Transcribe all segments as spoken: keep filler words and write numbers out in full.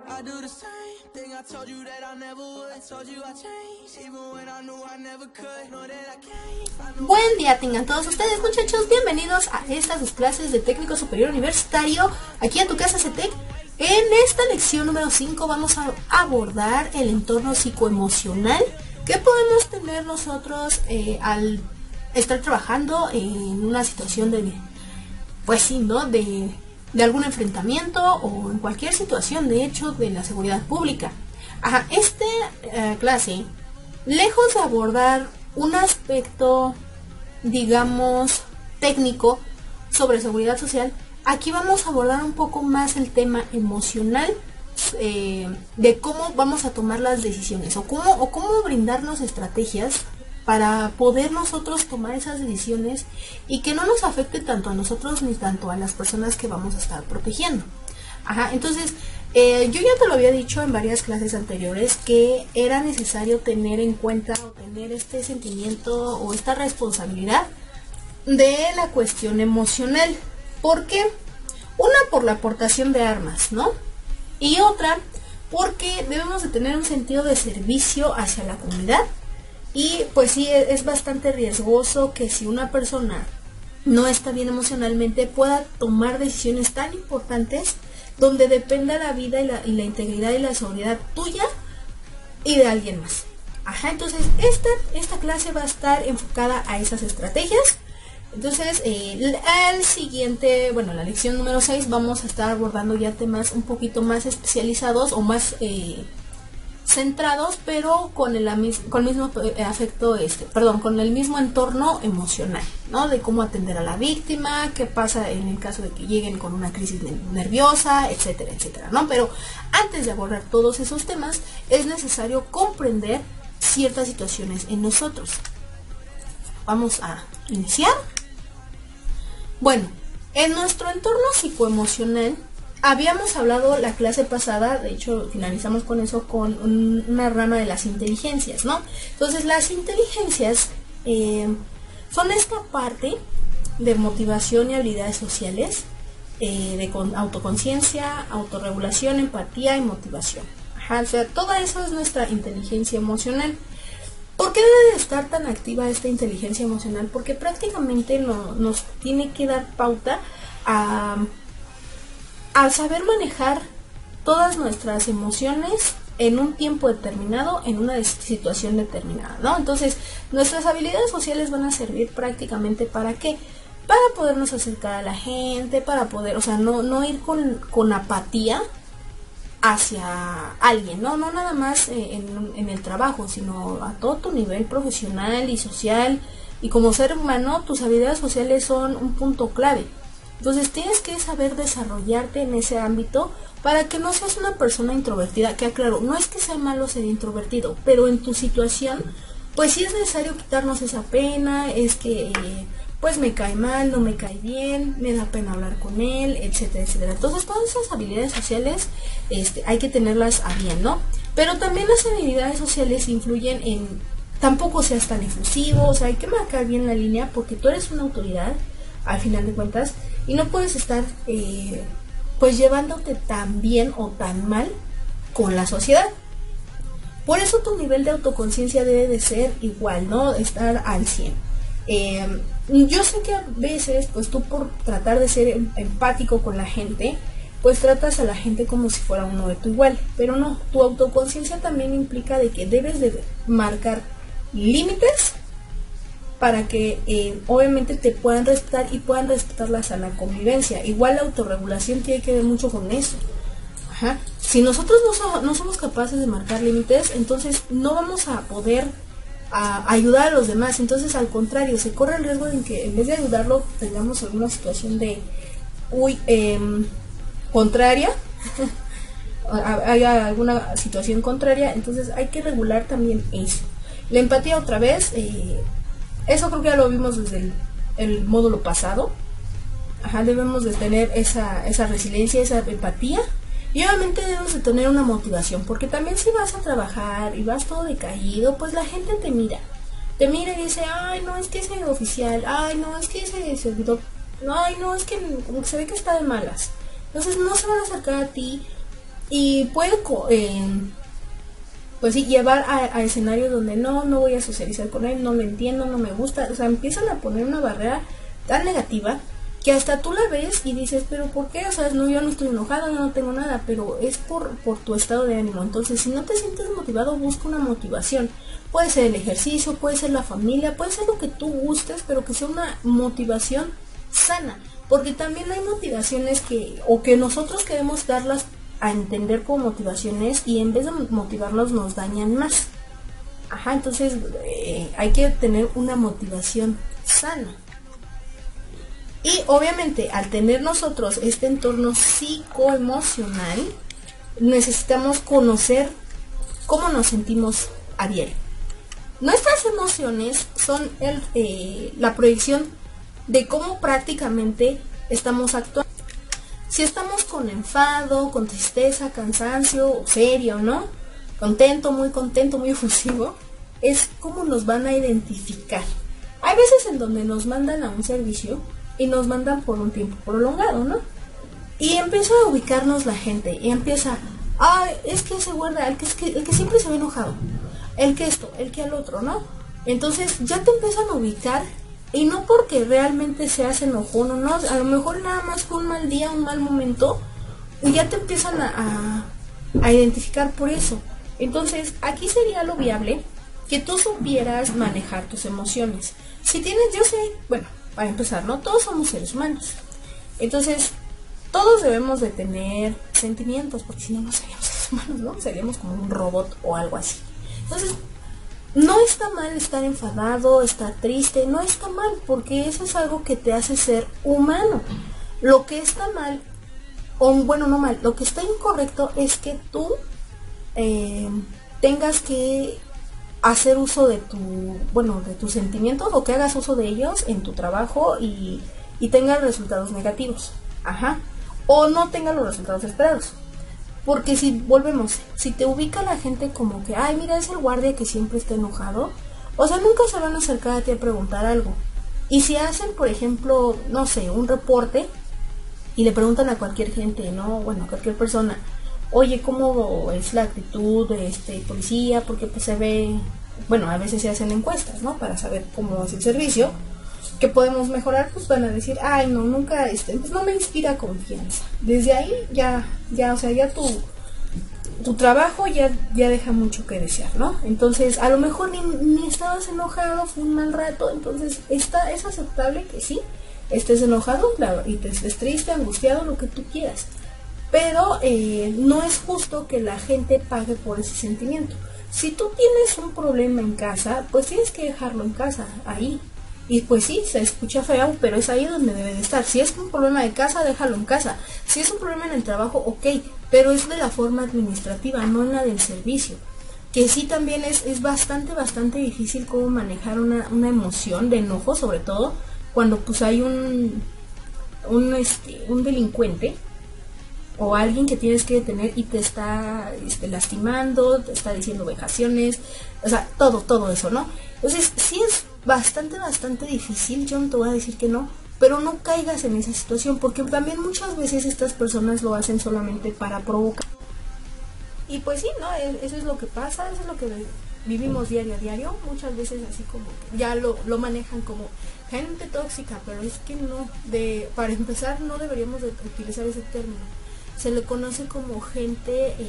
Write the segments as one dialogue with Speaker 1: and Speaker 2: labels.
Speaker 1: I do the same thing I told you that I never would. Told you I changed, even when I knew I never could. Know that I can't.
Speaker 2: Buen día tengan todos ustedes, muchachos. Bienvenidos a estas sus clases de técnico superior universitario, aquí a tu casa C E T E C. En esta lección número cinco vamos a abordar el entorno psicoemocional que podemos tener nosotros eh, al estar trabajando en una situación de, pues sí, ¿no? De, de algún enfrentamiento o en cualquier situación, de hecho, de la seguridad pública. Ajá, esta eh, clase, lejos de abordar un aspecto, digamos, técnico sobre seguridad social, aquí vamos a abordar un poco más el tema emocional, eh, de cómo vamos a tomar las decisiones o cómo, o cómo brindarnos estrategias para poder nosotros tomar esas decisiones y que no nos afecte tanto a nosotros ni tanto a las personas que vamos a estar protegiendo. Ajá, entonces, eh, yo ya te lo había dicho en varias clases anteriores que era necesario tener en cuenta o tener este sentimiento o esta responsabilidad de la cuestión emocional. ¿Por qué? Una, por la aportación de armas, ¿no? Y otra, porque debemos de tener un sentido de servicio hacia la comunidad. Y pues sí, es bastante riesgoso que si una persona no está bien emocionalmente pueda tomar decisiones tan importantes donde dependa la vida y la, y la integridad y la seguridad tuya y de alguien más. Ajá, entonces esta, esta clase va a estar enfocada a esas estrategias. Entonces, eh, al siguiente, bueno, la lección número seis vamos a estar abordando ya temas un poquito más especializados o más eh, centrados, pero con el, con el mismo afecto, este, perdón, con el mismo entorno emocional, ¿no? De cómo atender a la víctima, qué pasa en el caso de que lleguen con una crisis nerviosa, etcétera, etcétera, ¿no? Pero antes de abordar todos esos temas, es necesario comprender ciertas situaciones en nosotros. Vamos a iniciar. Bueno, en nuestro entorno psicoemocional, habíamos hablado la clase pasada, de hecho finalizamos con eso, con un, una rama de las inteligencias, ¿no? Entonces las inteligencias eh, son esta parte de motivación y habilidades sociales, eh, de con, autoconciencia, autorregulación, empatía y motivación. Ajá, o sea, todo eso es nuestra inteligencia emocional. ¿Por qué debe de estar tan activa esta inteligencia emocional? Porque prácticamente no, nos tiene que dar pauta a... al saber manejar todas nuestras emociones en un tiempo determinado, en una situación determinada, ¿no? Entonces, nuestras habilidades sociales van a servir prácticamente ¿para qué? Para podernos acercar a la gente, para poder, o sea, no, no ir con, con apatía hacia alguien, ¿no? No nada más eh, en, en el trabajo, sino a todo tu nivel profesional y social, y como ser humano, tus habilidades sociales son un punto clave. Entonces tienes que saber desarrollarte en ese ámbito para que no seas una persona introvertida, que aclaro, no es que sea malo ser introvertido, pero en tu situación, pues sí es necesario quitarnos esa pena, es que eh, pues me cae mal, no me cae bien, me da pena hablar con él, etcétera, etcétera. Entonces todas esas habilidades sociales este, hay que tenerlas a bien, ¿no? Pero también las habilidades sociales influyen en, tampoco seas tan efusivo, o sea, hay que marcar bien la línea porque tú eres una autoridad, al final de cuentas, y no puedes estar eh, pues llevándote tan bien o tan mal con la sociedad. Por eso tu nivel de autoconciencia debe de ser igual, ¿no? Estar al cien. Eh, yo sé que a veces, pues tú por tratar de ser empático con la gente, pues tratas a la gente como si fuera uno de tu igual. Pero no, tu autoconciencia también implica de que debes de marcar límites para que eh, obviamente te puedan respetar y puedan respetar la sana convivencia. Igual la autorregulación tiene que ver mucho con eso. Ajá. Si nosotros no, so, no somos capaces de marcar límites, entonces no vamos a poder a, ayudar a los demás. Entonces al contrario, se corre el riesgo de que en vez de ayudarlo tengamos alguna situación de uy, eh, contraria, haya alguna situación contraria. Entonces hay que regular también eso. La empatía otra vez, eh, eso creo que ya lo vimos desde el, el módulo pasado. Ajá, debemos de tener esa, esa resiliencia, esa empatía. Y obviamente debemos de tener una motivación, porque también si vas a trabajar y vas todo decaído, pues la gente te mira. Te mira y dice, ay no, es que ese oficial, ay no, es que ese servidor, ay no, es que se ve que está de malas. Entonces no se van a acercar a ti y puede eh, pues sí, llevar a, a escenarios donde no, no voy a socializar con él, no lo entiendo, no me gusta, o sea, empiezan a poner una barrera tan negativa que hasta tú la ves y dices, pero ¿por qué? O sea, no, yo no estoy enojado, yo no tengo nada, pero es por, por tu estado de ánimo. Entonces, si no te sientes motivado, busca una motivación. Puede ser el ejercicio, puede ser la familia, puede ser lo que tú gustes, pero que sea una motivación sana. Porque también hay motivaciones que, o que nosotros queremos darlas a entender como motivaciones y en vez de motivarnos nos dañan más. Ajá, entonces eh, hay que tener una motivación sana. Y obviamente al tener nosotros este entorno psicoemocional, necesitamos conocer cómo nos sentimos a diario. Nuestras emociones son el, eh, la proyección de cómo prácticamente estamos actuando. Si estamos con enfado, con tristeza, cansancio, serio, ¿no? Contento, muy contento, muy efusivo, es como nos van a identificar. Hay veces en donde nos mandan a un servicio y nos mandan por un tiempo prolongado, ¿no? Y empieza a ubicarnos la gente y empieza, ah, es que se guarda, el que, es que, el que siempre se ve enojado, el que esto, el que al otro, ¿no? Entonces ya te empiezan a ubicar y no porque realmente seas enojón o no, a lo mejor nada más fue un mal día, un mal momento y ya te empiezan a, a, a identificar por eso. Entonces aquí sería lo viable que tú supieras manejar tus emociones. Si tienes, yo sé, bueno, para empezar, ¿no? Todos somos seres humanos. Entonces, todos debemos de tener sentimientos, porque si no, no seríamos seres humanos, ¿no? Seríamos como un robot o algo así. Entonces, no está mal estar enfadado, estar triste, no está mal, porque eso es algo que te hace ser humano. Lo que está mal, o bueno, no mal, lo que está incorrecto es que tú eh, tengas que hacer uso de tu, bueno, de tus sentimientos o que hagas uso de ellos en tu trabajo y, y tengas resultados negativos. Ajá. O no tengas los resultados esperados. Porque si volvemos, si te ubica la gente como que, ay, mira, es el guardia que siempre está enojado, o sea, nunca se van a acercar a ti a preguntar algo. Y si hacen, por ejemplo, no sé, un reporte y le preguntan a cualquier gente, no, bueno, a cualquier persona, oye, ¿cómo es la actitud de este policía? Porque pues se ve, bueno, a veces se hacen encuestas, ¿no? Para saber cómo es el servicio, que podemos mejorar, pues van a decir, ay, no, nunca, este, pues no me inspira confianza. Desde ahí ya, ya, o sea, ya tu, tu trabajo ya, ya deja mucho que desear, ¿no? Entonces, a lo mejor ni, ni estabas enojado, fue un mal rato, entonces está, es aceptable que sí, estés enojado y te estés triste, angustiado, lo que tú quieras. Pero eh, no es justo que la gente pague por ese sentimiento. Si tú tienes un problema en casa, pues tienes que dejarlo en casa, ahí. Y pues sí, se escucha feo, pero es ahí donde debe de estar. Si es un problema de casa, déjalo en casa. Si es un problema en el trabajo, ok, pero es de la forma administrativa, no en la del servicio. Que sí también es, es bastante, bastante difícil cómo manejar una, una emoción de enojo, sobre todo cuando pues hay un, un, este, un delincuente o alguien que tienes que detener y te está este, lastimando, te está diciendo vejaciones, o sea, todo, todo eso, ¿no? Entonces, sí es bastante, bastante difícil, yo no te voy a decir que no, pero no caigas en esa situación, porque también muchas veces estas personas lo hacen solamente para provocar. Y pues sí, ¿no? Eso es lo que pasa, eso es lo que vivimos diario a diario, muchas veces así como que ya lo, lo manejan como gente tóxica, pero es que no, de para empezar no deberíamos de utilizar ese término. Se le conoce como gente eh,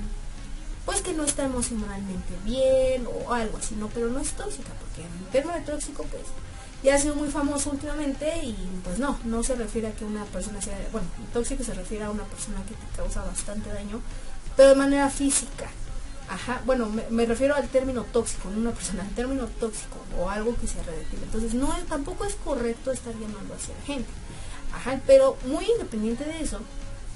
Speaker 2: pues que no está emocionalmente bien o algo así, ¿no? Pero no es tóxica, porque el término de tóxico pues ya ha sido muy famoso últimamente y pues no, no se refiere a que una persona sea, bueno, tóxico se refiere a una persona que te causa bastante daño, pero de manera física. Ajá, bueno, me, me refiero al término tóxico, no una persona, al término tóxico o algo que sea radioactivo. Entonces no, tampoco es correcto estar llamando hacia la gente. Ajá, pero muy independiente de eso,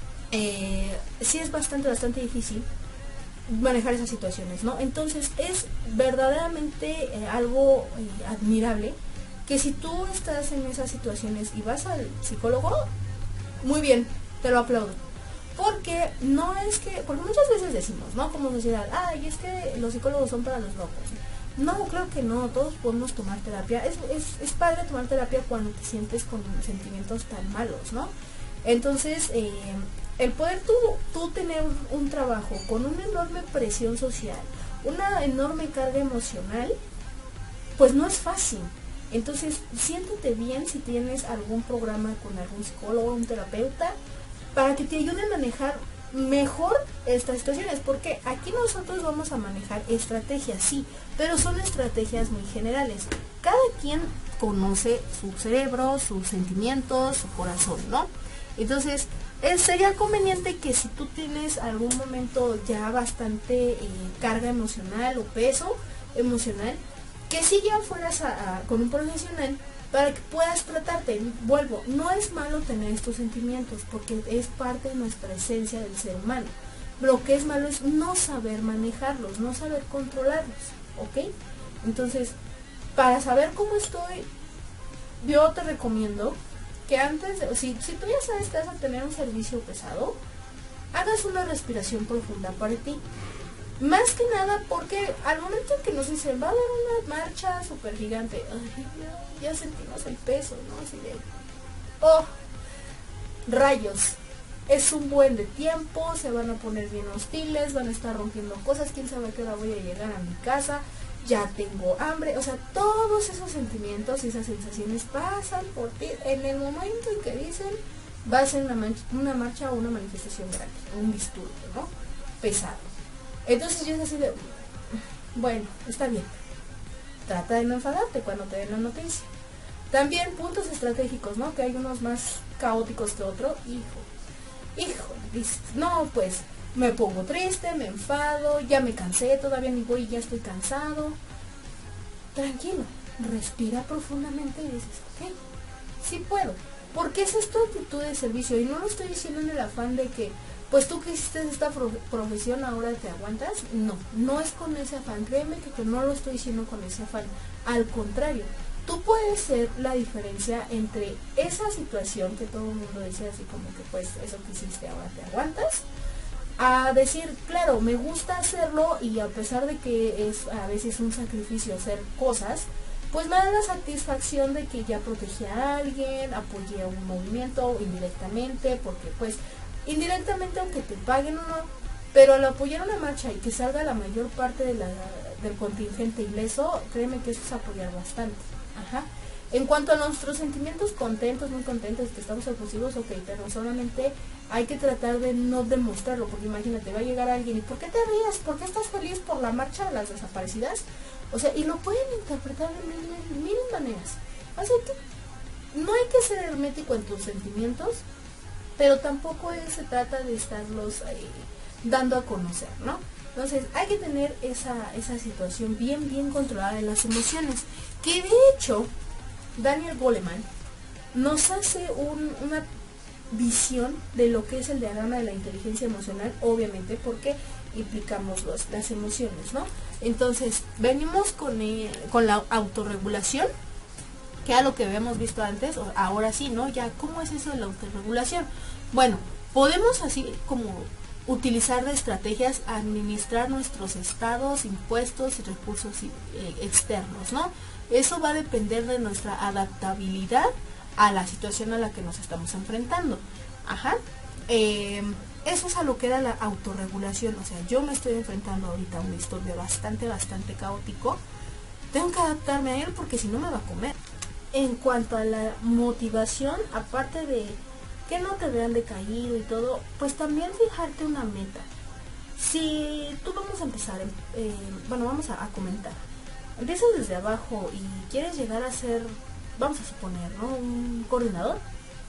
Speaker 2: Eh, sí es bastante, bastante difícil manejar esas situaciones, ¿no? Entonces es verdaderamente eh, algo eh, admirable que si tú estás en esas situaciones y vas al psicólogo, muy bien, te lo aplaudo. Porque no es que, porque muchas veces decimos, ¿no? Como sociedad, ay, es que los psicólogos son para los locos. No, creo que no, todos podemos tomar terapia. Es, es, es padre tomar terapia cuando te sientes con sentimientos tan malos, ¿no? Entonces, eh, el poder tú, tú tener un trabajo con una enorme presión social, una enorme carga emocional, pues no es fácil. Entonces, siéntete bien si tienes algún programa con algún psicólogo o un terapeuta para que te ayude a manejar mejor estas situaciones, porque aquí nosotros vamos a manejar estrategias, sí, pero son estrategias muy generales. Cada quien conoce su cerebro, sus sentimientos, su corazón, ¿no? Entonces, eh, sería conveniente que si tú tienes algún momento ya bastante eh, carga emocional o peso emocional, que sí ya fueras a, a, con un profesional para que puedas tratarte. Vuelvo, no es malo tener estos sentimientos porque es parte de nuestra esencia del ser humano. Lo que es malo es no saber manejarlos, no saber controlarlos, ¿ok? Entonces, para saber cómo estoy, yo te recomiendo que antes, de, si, si tú ya sabes que vas a tener un servicio pesado, hagas una respiración profunda para ti. Más que nada porque al momento que nos dicen, va a haber una marcha súper gigante, ya, ya sentimos el peso, ¿no? Así de, oh, rayos, es un buen de tiempo, se van a poner bien hostiles, van a estar rompiendo cosas, quién sabe a qué hora voy a llegar a mi casa, ya tengo hambre, o sea, todos esos sentimientos y esas sensaciones pasan por ti en el momento en que dicen, va a ser una, mancha, una marcha o una manifestación grande, un disturbio, ¿no? Pesado. Entonces yo es así de, bueno, está bien, trata de no enfadarte cuando te den la noticia. También puntos estratégicos, ¿no? Que hay unos más caóticos que otros. Hijo, hijo, dices, no, pues me pongo triste, me enfado, ya me cansé, todavía ni voy y ya estoy cansado. Tranquilo, respira profundamente y dices, ok, sí puedo. Porque esa es tu actitud de servicio y no lo estoy diciendo en el afán de que pues tú que hiciste esta profesión ahora te aguantas. No, no es con ese afán, créeme que, que no lo estoy diciendo con ese afán. Al contrario, tú puedes ser la diferencia entre esa situación que todo el mundo dice así como que pues eso que hiciste ahora te aguantas, a decir, claro, me gusta hacerlo y a pesar de que es a veces un sacrificio hacer cosas, pues me da la satisfacción de que ya protegí a alguien, apoyé a un movimiento indirectamente, porque pues indirectamente aunque te paguen o no, pero al apoyar una marcha y que salga la mayor parte de la, del contingente ileso, créeme que eso es apoyar bastante. Ajá. En cuanto a nuestros sentimientos contentos, muy contentos, que estamos efusivos, ok, pero solamente hay que tratar de no demostrarlo, porque imagínate, va a llegar alguien y ¿por qué te ríes? ¿Por qué estás feliz por la marcha de las desaparecidas? O sea, y lo pueden interpretar de mil, mil, mil maneras. Así que no hay que ser hermético en tus sentimientos, pero tampoco se trata de estarlos eh, dando a conocer, ¿no? Entonces hay que tener esa, esa situación bien, bien controlada de las emociones, que de hecho Daniel Goleman nos hace un, una visión de lo que es el diagrama de la inteligencia emocional, obviamente porque implicamos los, las emociones, ¿no? Entonces venimos con, eh, con la autorregulación, que era lo que habíamos visto antes, ahora sí, ¿no? Ya, ¿cómo es eso de la autorregulación? Bueno, podemos así como utilizar de estrategias administrar nuestros estados, impuestos y recursos eh, externos, ¿no? Eso va a depender de nuestra adaptabilidad a la situación a la que nos estamos enfrentando. Ajá. Eh, eso es a lo que era la autorregulación, o sea, yo me estoy enfrentando ahorita a un disturbio bastante, bastante caótico. Tengo que adaptarme a él porque si no me va a comer. En cuanto a la motivación, aparte de que no te vean decaído y todo, pues también fijarte una meta. Si tú vamos a empezar, eh, bueno, vamos a, a comentar, empiezas desde abajo y quieres llegar a ser, vamos a suponer, ¿no? Un coordinador.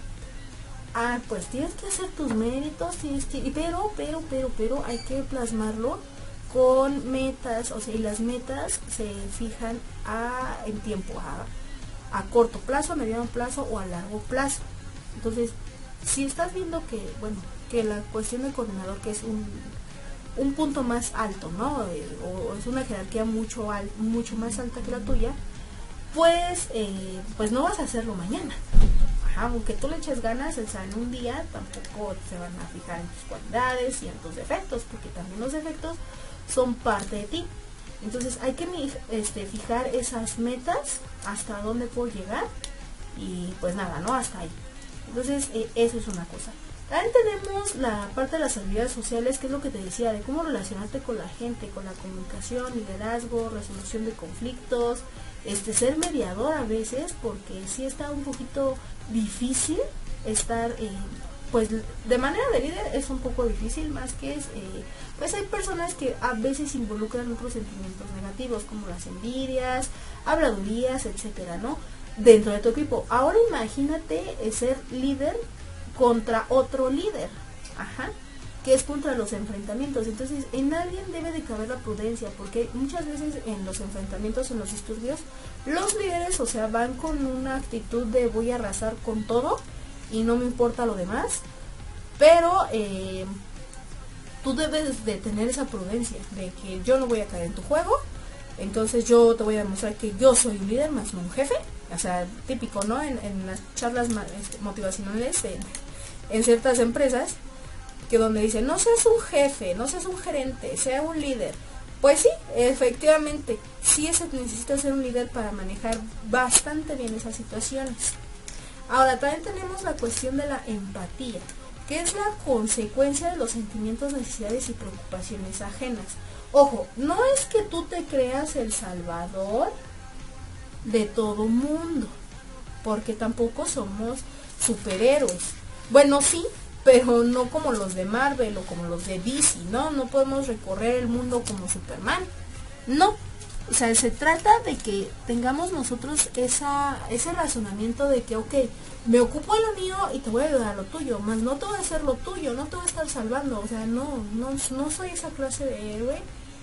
Speaker 2: Ah, pues tienes que hacer tus méritos, tienes que, pero, pero, pero, pero hay que plasmarlo con metas, o sea, y las metas se fijan a, en tiempo, a, a corto plazo, a mediano plazo o a largo plazo. Entonces, si estás viendo que, bueno, que la cuestión del coordinador, que es un, un punto más alto, ¿no? Eh, o, o es una jerarquía mucho, al, mucho más alta que la tuya, pues, eh, pues no vas a hacerlo mañana. Ajá, aunque tú le eches ganas, o sea, en un día tampoco se van a fijar en tus cualidades y en tus defectos, porque también los defectos son parte de ti. Entonces hay que este, fijar esas metas, hasta dónde puedo llegar, y pues nada, ¿no? Hasta ahí. Entonces, eh, eso es una cosa. También tenemos la parte de las habilidades sociales, que es lo que te decía, de cómo relacionarte con la gente, con la comunicación, liderazgo, resolución de conflictos, este ser mediador a veces, porque sí está un poquito difícil estar, eh, pues de manera de líder es un poco difícil, más que es, eh, pues hay personas que a veces involucran otros sentimientos negativos, como las envidias, habladurías, etcétera, ¿no? Dentro de tu equipo. Ahora imagínate eh, ser líder contra otro líder, ajá, que es contra los enfrentamientos. Entonces en alguien debe de caber la prudencia, porque muchas veces en los enfrentamientos, en los disturbios, los líderes, o sea, van con una actitud de voy a arrasar con todo y no me importa lo demás, pero eh, tú debes de tener esa prudencia de que yo no voy a caer en tu juego, entonces yo te voy a demostrar que yo soy un líder más no un jefe. O sea, típico, ¿no? En, en las charlas motivacionales en, en ciertas empresas, que donde dicen, no seas un jefe, no seas un gerente, sea un líder. Pues sí, efectivamente, sí se necesita ser un líder para manejar bastante bien esas situaciones. Ahora, también tenemos la cuestión de la empatía, que es la consecuencia de los sentimientos, necesidades y preocupaciones ajenas. Ojo, no es que tú te creas el salvador de todo mundo, porque tampoco somos superhéroes. Bueno, sí, pero no como los de Marvel o como los de D C, ¿no? No podemos recorrer el mundo como Superman, no. O sea, se trata de que tengamos nosotros esa, ese razonamiento de que, ok, me ocupo de lo mío y te voy a ayudar a lo tuyo, más no te voy a hacer lo tuyo, no te voy a estar salvando. O sea, no, no, no soy esa clase de héroe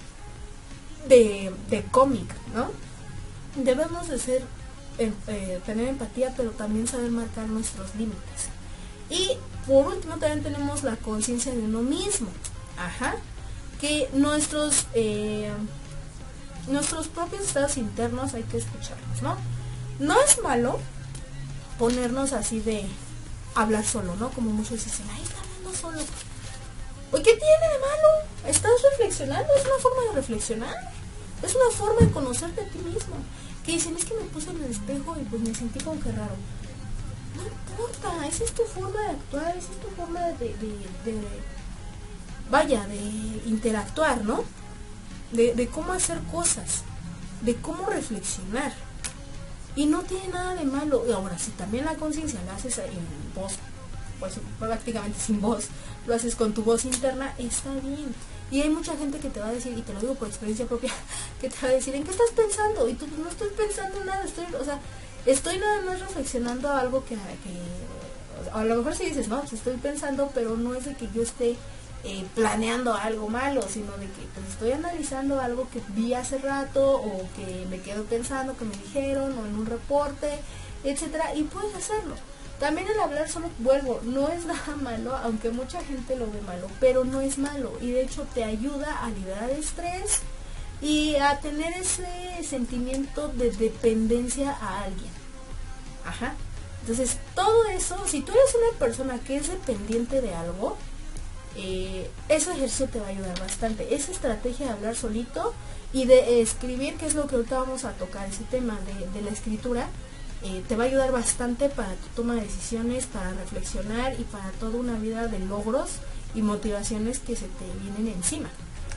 Speaker 2: de, de cómic, ¿no? Debemos de ser, eh, eh, tener empatía, pero también saber marcar nuestros límites. Y por último también tenemos la conciencia de uno mismo, ajá, que nuestros eh, nuestros propios estados internos hay que escucharlos, ¿no? No es malo ponernos así de hablar solo, ¿no? Como muchos dicen, ay, está hablando solo. Oye, ¿qué tiene de malo? Estás reflexionando, es una forma de reflexionar, es una forma de conocerte a ti mismo. Que dicen, es que me puse en el espejo y pues me sentí como que raro. No importa, esa es tu forma de actuar, esa es tu forma de, de, de, de vaya, de interactuar, ¿no? De, de cómo hacer cosas, de cómo reflexionar. Y no tiene nada de malo. Y ahora, si también la conciencia la haces en voz, pues prácticamente sin voz, lo haces con tu voz interna, está bien. Y hay mucha gente que te va a decir, y te lo digo por experiencia propia, que te va a decir, ¿en qué estás pensando? Y tú, no estoy pensando nada, estoy, o sea, estoy nada más reflexionando a algo que, que a lo mejor si dices, no, pues estoy pensando, pero no es de que yo esté eh, planeando algo malo, sino de que pues estoy analizando algo que vi hace rato, o que me quedo pensando, que me dijeron, o en un reporte, etcétera, y puedes hacerlo. También el hablar solo, vuelvo, no es nada malo, aunque mucha gente lo ve malo, pero no es malo, y de hecho te ayuda a liberar estrés y a tener ese sentimiento de dependencia a alguien. Ajá. Entonces, todo eso, si tú eres una persona que es dependiente de algo, eh, ese ejercicio te va a ayudar bastante. Esa estrategia de hablar solito y de escribir, que es lo que ahorita vamos a tocar, ese tema de, de la escritura, Eh, te va a ayudar bastante para tu toma de decisiones, para reflexionar y para toda una vida de logros y motivaciones que se te vienen encima.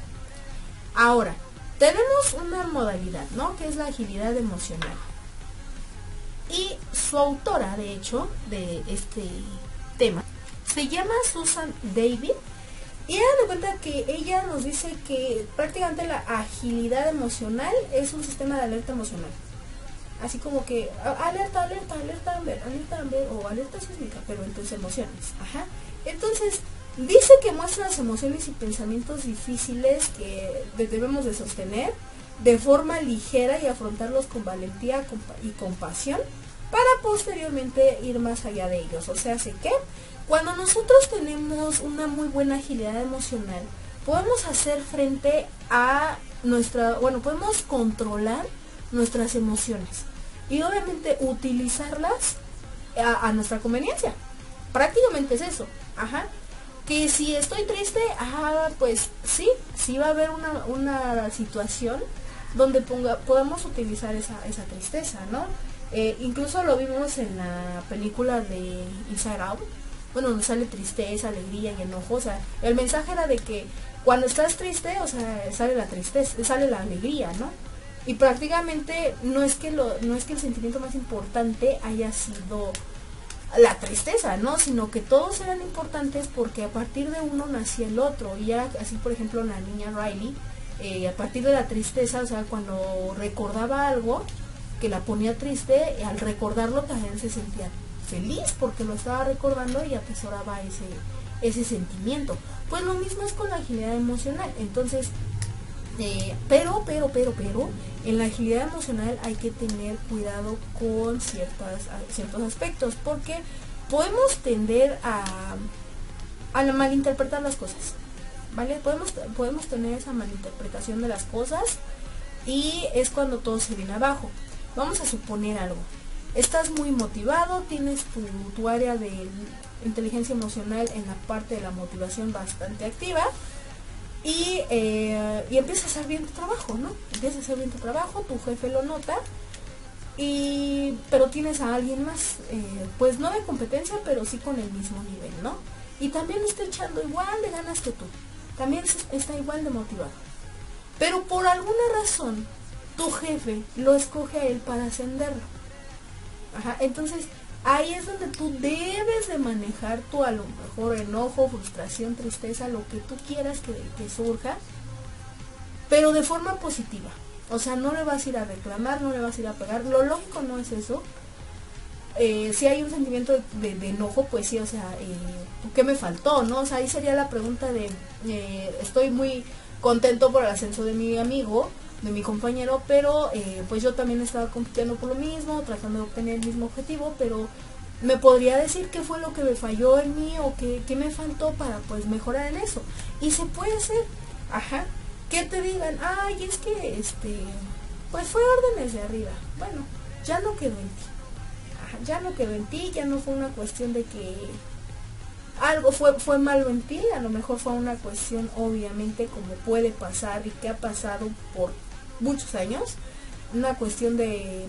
Speaker 2: Ahora, tenemos una modalidad, ¿no? Que es la agilidad emocional. Y su autora, de hecho, de este tema, se llama Susan David. Y hagan de cuenta que ella nos dice que prácticamente la agilidad emocional es un sistema de alerta emocional. Así como que alerta, alerta, alerta Amber, alerta Amber o alerta sísmica, pero en tus emociones. Ajá. Entonces, dice que muestra las emociones y pensamientos difíciles que debemos de sostener de forma ligera y afrontarlos con valentía y compasión para posteriormente ir más allá de ellos. O sea, así que cuando nosotros tenemos una muy buena agilidad emocional, podemos hacer frente a nuestra, bueno, podemos controlar nuestras emociones y obviamente utilizarlas a, a nuestra conveniencia. Prácticamente es eso. Ajá. Que si estoy triste, ah, pues sí, sí va a haber una, una situación donde ponga, podamos utilizar esa, esa tristeza, ¿no? Eh, incluso lo vimos en la película de Inside Out, bueno, donde sale tristeza, alegría y enojo. O sea, el mensaje era de que cuando estás triste, o sea, sale la tristeza, sale la alegría, ¿no? Y prácticamente no es que lo, no es que el sentimiento más importante haya sido la tristeza, ¿no? Sino que todos eran importantes porque a partir de uno nacía el otro. Y era así, por ejemplo, la niña Riley, eh, a partir de la tristeza, o sea, cuando recordaba algo que la ponía triste, al recordarlo también se sentía feliz porque lo estaba recordando y atesoraba ese, ese sentimiento. Pues lo mismo es con la agilidad emocional. Entonces, eh, pero, pero, pero, pero, en la agilidad emocional hay que tener cuidado con ciertas, ciertos aspectos, porque podemos tender a, a malinterpretar las cosas, ¿vale? Podemos, podemos tener esa malinterpretación de las cosas y es cuando todo se viene abajo. Vamos a suponer algo. Estás muy motivado, tienes tu, tu área de inteligencia emocional en la parte de la motivación bastante activa. Y, eh, y empiezas a hacer bien tu trabajo, ¿no? Empiezas a hacer bien tu trabajo, tu jefe lo nota, y pero tienes a alguien más, eh, pues no de competencia, pero sí con el mismo nivel, ¿no? Y también está echando igual de ganas que tú, también está igual de motivado. Pero por alguna razón, tu jefe lo escoge a él para ascenderlo. Ajá, entonces ahí es donde tú debes de manejar tu, a lo mejor, enojo, frustración, tristeza, lo que tú quieras que, que surja, pero de forma positiva. O sea, no le vas a ir a reclamar, no le vas a ir a pegar. Lo lógico no es eso. Eh, si hay un sentimiento de, de, de enojo, pues sí, o sea, eh, ¿qué me faltó, no? O sea, ahí sería la pregunta de, eh, estoy muy contento por el ascenso de mi amigo, de mi compañero, pero eh, pues yo también estaba compitiendo por lo mismo, tratando de obtener el mismo objetivo, pero me podría decir qué fue lo que me falló en mí o qué, qué me faltó para pues mejorar en eso. Y se puede hacer, ajá, que te digan, ay, es que este, pues fue órdenes de arriba. Bueno, ya no quedó en ti, ajá, ya no quedó en ti, ya no fue una cuestión de que algo fue, fue malo en ti, a lo mejor fue una cuestión, obviamente, como puede pasar y que ha pasado por muchos años, una cuestión de,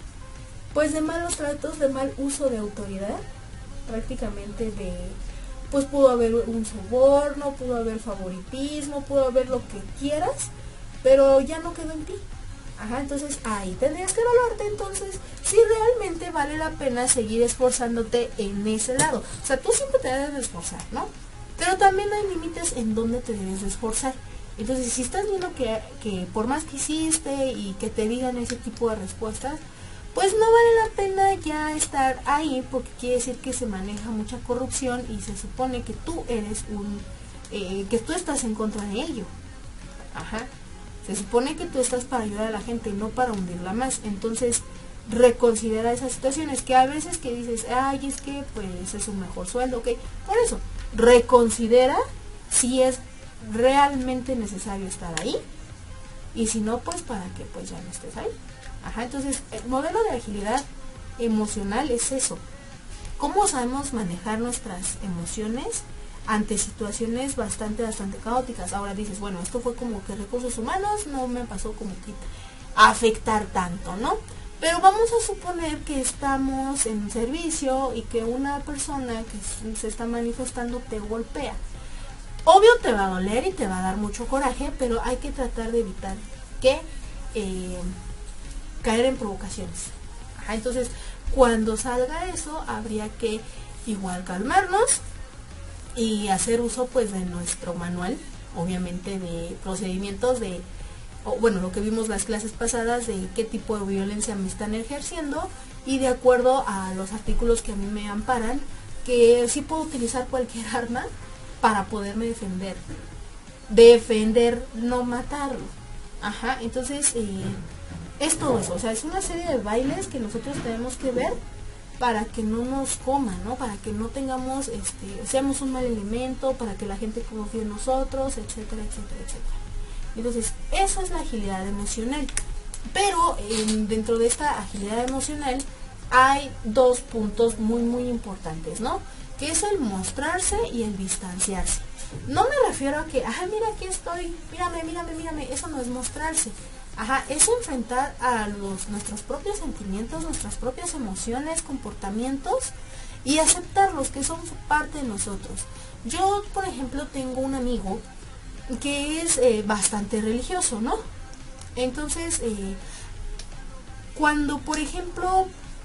Speaker 2: pues de malos tratos, de mal uso de autoridad, prácticamente de, pues pudo haber un soborno, pudo haber favoritismo, pudo haber lo que quieras, pero ya no quedó en ti. Ajá, entonces ahí tendrías que evaluarte entonces si realmente vale la pena seguir esforzándote en ese lado. O sea, tú siempre te debes de esforzar, ¿no? Pero también hay límites en donde te debes de esforzar. Entonces, si estás viendo que, que por más que hiciste y que te digan ese tipo de respuestas, pues no vale la pena ya estar ahí, porque quiere decir que se maneja mucha corrupción y se supone que tú eres un, eh, que tú estás en contra de ello. Ajá. Se supone que tú estás para ayudar a la gente y no para hundirla más. Entonces, reconsidera esas situaciones que a veces que dices, ay, es que pues es un mejor sueldo, ok. Por eso, reconsidera si es realmente necesario estar ahí. Y si no, pues para que pues ya no estés ahí. Ajá, entonces, el modelo de agilidad emocional es eso. ¿Cómo sabemos manejar nuestras emociones ante situaciones bastante, bastante caóticas? Ahora dices, bueno, esto fue como que recursos humanos, no me pasó como que afectar tanto, ¿no? Pero vamos a suponer que estamos en servicio y que una persona que se está manifestando te golpea. Obvio te va a doler y te va a dar mucho coraje, pero hay que tratar de evitar que eh, caer en provocaciones. Ajá, entonces, cuando salga eso, habría que igual calmarnos y hacer uso pues de nuestro manual, obviamente de procedimientos de, o, bueno, lo que vimos las clases pasadas de qué tipo de violencia me están ejerciendo y de acuerdo a los artículos que a mí me amparan, que sí puedo utilizar cualquier arma para poderme defender. Defender, no matarlo. Ajá, entonces eh, es todo eso, o sea, es una serie de bailes que nosotros tenemos que ver para que no nos coma, ¿no? Para que no tengamos, este, seamos un mal elemento, para que la gente confíe en nosotros, etcétera, etcétera, etcétera. Entonces, esa es la agilidad emocional. Pero eh, dentro de esta agilidad emocional hay dos puntos muy, muy importantes, ¿no? Que es el mostrarse y el distanciarse. No me refiero a que, ajá, mira, aquí estoy, mírame, mírame, mírame, eso no es mostrarse. Ajá, es enfrentar a los, nuestros propios sentimientos, nuestras propias emociones, comportamientos y aceptarlos, que son parte de nosotros. Yo, por ejemplo, tengo un amigo que es eh, bastante religioso, ¿no? Entonces, eh, cuando, por ejemplo,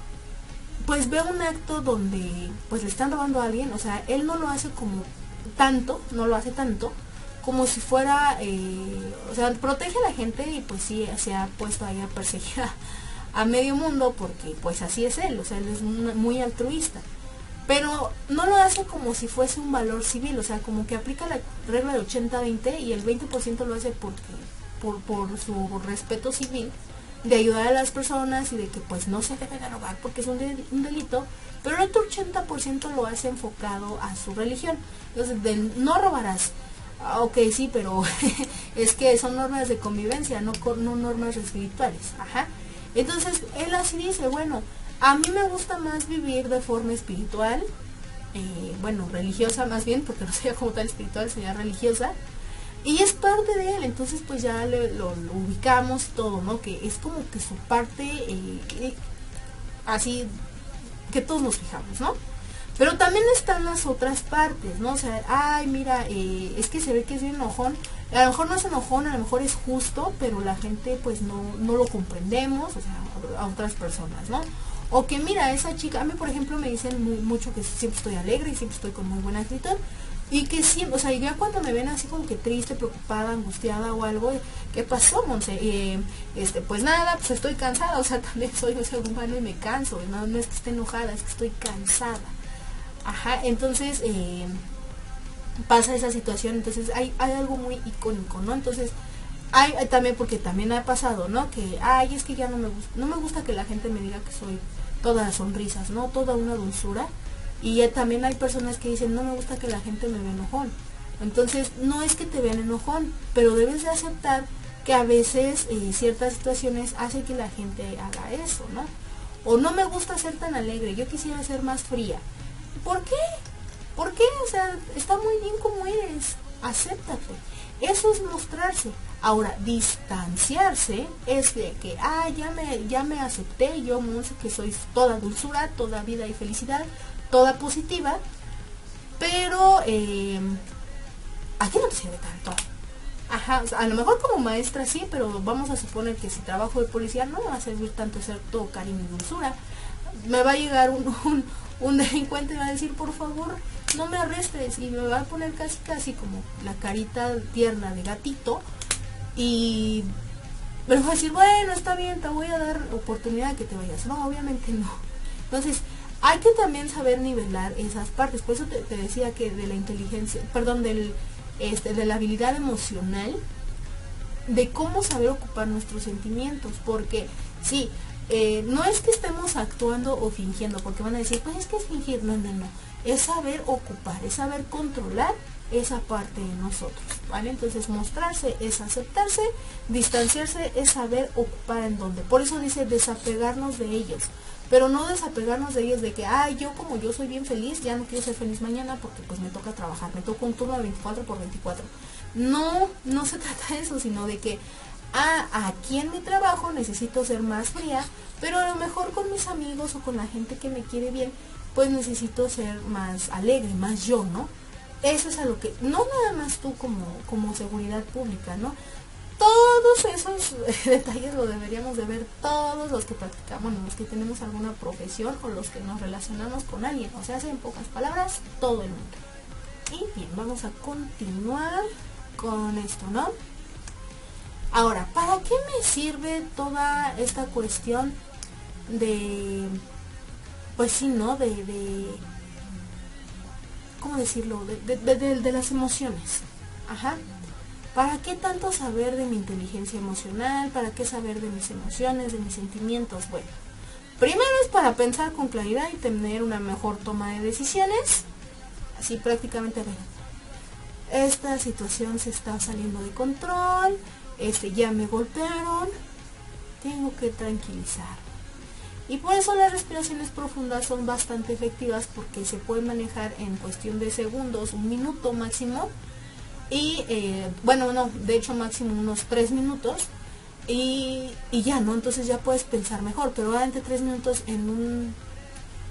Speaker 2: pues ve un acto donde pues le están robando a alguien, o sea, él no lo hace como tanto, no lo hace tanto, como si fuera, eh, o sea, protege a la gente y pues sí, se ha puesto ahí a perseguir a, a medio mundo porque pues así es él, o sea, él es muy altruista. Pero no lo hace como si fuese un valor civil, o sea, como que aplica la regla de ochenta veinte y el veinte por ciento lo hace porque, por, por su respeto civil, de ayudar a las personas y de que pues no se debe de robar porque es un, de, un delito, pero el otro ochenta por ciento lo hace enfocado a su religión. Entonces, de, no robarás. Ah, ok, sí, pero es que son normas de convivencia, no, no normas espirituales. Ajá. Entonces, él así dice, bueno, a mí me gusta más vivir de forma espiritual, eh, bueno, religiosa más bien, porque no sería como tal espiritual, sería religiosa, y es parte de él, entonces pues ya le, lo, lo ubicamos todo, ¿no? Que es como que su parte, eh, eh, así, que todos nos fijamos, ¿no? Pero también están las otras partes, ¿no? O sea, ay, mira, eh, es que se ve que es bien enojón, a lo mejor no es enojón, a lo mejor es justo, pero la gente pues no, no lo comprendemos, o sea, a otras personas, ¿no? O que mira, esa chica, a mí por ejemplo me dicen muy, mucho que siempre estoy alegre y siempre estoy con muy buena actitud. Y que siempre, o sea, ya cuando me ven así como que triste, preocupada, angustiada o algo, ¿qué pasó, Monse? Eh, este, pues nada, pues estoy cansada, o sea, también soy un ser humano y me canso, no, no es que esté enojada, es que estoy cansada. Ajá, entonces eh, pasa esa situación, entonces hay, hay algo muy icónico, ¿no? Entonces, hay, hay también, porque también ha pasado, ¿no? Que, ay, es que ya no me gusta, no me gusta que la gente me diga que soy todas sonrisas, ¿no? Toda una dulzura. Y ya también hay personas que dicen, no me gusta que la gente me vea enojón. Entonces, no es que te vean enojón, pero debes de aceptar que a veces eh, ciertas situaciones hacen que la gente haga eso, ¿no? O no me gusta ser tan alegre, yo quisiera ser más fría. ¿Por qué? ¿Por qué? O sea, está muy bien como eres, acéptate. Eso es mostrarse. Ahora, distanciarse es de que, ah, ya me, ya me acepté, yo sé que soy toda dulzura, toda vida y felicidad, toda positiva, pero eh, aquí no te sirve tanto. Ajá, o sea, a lo mejor como maestra sí, pero vamos a suponer que si trabajo de policía no me va a servir tanto ser todo cariño y dulzura. Me va a llegar un, un, un delincuente y va a decir, por favor, no me arrestes, y me va a poner casi casi como la carita tierna de gatito, y me va a decir, bueno, está bien, te voy a dar oportunidad de que te vayas. No, obviamente no. Entonces, hay que también saber nivelar esas partes. Por eso te, te decía que de la inteligencia, perdón, del, este, de la habilidad emocional, de cómo saber ocupar nuestros sentimientos, porque sí, eh, no es que estemos actuando o fingiendo, porque van a decir, pues es que es fingir, no, no, no, es saber ocupar, es saber controlar esa parte de nosotros, ¿vale? Entonces mostrarse es aceptarse, distanciarse es saber ocupar en dónde. Por eso dice desapegarnos de ellos, pero no desapegarnos de ellos de que, ay, yo como yo soy bien feliz, ya no quiero ser feliz mañana porque pues me toca trabajar, me toca un turno de veinticuatro por veinticuatro. No, no se trata de eso, sino de que, ah, aquí en mi trabajo necesito ser más fría, pero a lo mejor con mis amigos o con la gente que me quiere bien, pues necesito ser más alegre, más yo, ¿no? Eso es a lo que, no nada más tú como, como seguridad pública, ¿no? Todos esos detalles lo deberíamos de ver todos los que practicamos, bueno, los que tenemos alguna profesión o los que nos relacionamos con alguien, o sea, en pocas palabras, todo el mundo. Y bien, vamos a continuar con esto, ¿no? Ahora, ¿para qué me sirve toda esta cuestión de, pues sí, ¿no? De, de ¿cómo decirlo? De, de, de, de, de las emociones. Ajá. ¿Para qué tanto saber de mi inteligencia emocional? ¿Para qué saber de mis emociones, de mis sentimientos? Bueno, primero es para pensar con claridad y tener una mejor toma de decisiones. Así prácticamente, a ver, esta situación se está saliendo de control, este, ya me golpearon, tengo que tranquilizar. Y por eso las respiraciones profundas son bastante efectivas, porque se pueden manejar en cuestión de segundos, un minuto máximo. Y eh, bueno, no, de hecho máximo unos tres minutos y, y ya, ¿no? Entonces ya puedes pensar mejor, pero durante tres minutos en un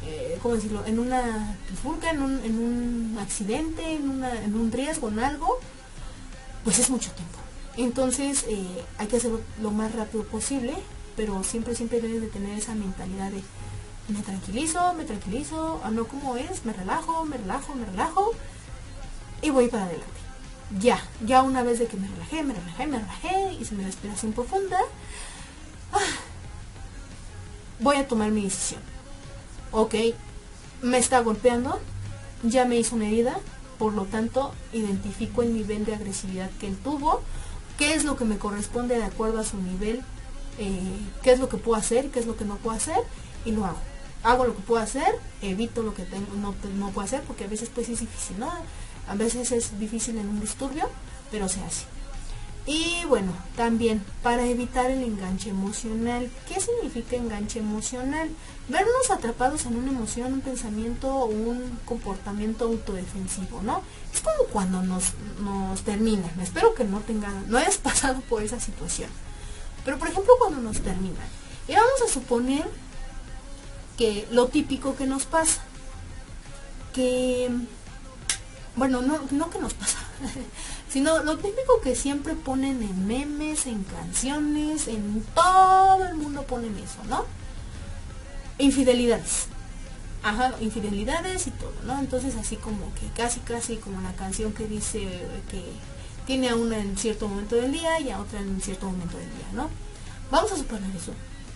Speaker 2: eh, ¿cómo decirlo? En una trifulca, en un, en un accidente, en, una, en un riesgo, en algo, pues es mucho tiempo. Entonces eh, hay que hacerlo lo más rápido posible, pero siempre, siempre debes de tener esa mentalidad de me tranquilizo, me tranquilizo, ah, no como es, me relajo, me relajo, me relajo y voy para adelante. Ya, ya una vez de que me relajé, me relajé, me relajé, hice mi respiración profunda, ah, voy a tomar mi decisión. Ok, me está golpeando, ya me hizo una herida, por lo tanto identifico el nivel de agresividad que él tuvo, qué es lo que me corresponde de acuerdo a su nivel, eh, qué es lo que puedo hacer, qué es lo que no puedo hacer, y lo hago. Hago lo que puedo hacer, evito lo que tengo, no, no puedo hacer, porque a veces pues es difícil, ¿no? A veces es difícil en un disturbio, pero se hace. Y bueno, también para evitar el enganche emocional. ¿Qué significa enganche emocional? Vernos atrapados en una emoción, un pensamiento o un comportamiento autodefensivo, ¿no? Es como cuando nos, nos terminan. Espero que no tengan, no hayas pasado por esa situación. Pero por ejemplo cuando nos terminan, y vamos a suponer que lo típico que nos pasa, que, bueno, no, no que nos pasa, sino lo típico que siempre ponen en memes, en canciones, en todo el mundo ponen eso, ¿no? Infidelidades. Ajá, infidelidades y todo, ¿no? Entonces así como que casi casi como la canción que dice que tiene a una en cierto momento del día y a otra en cierto momento del día, ¿no? Vamos a suponer eso.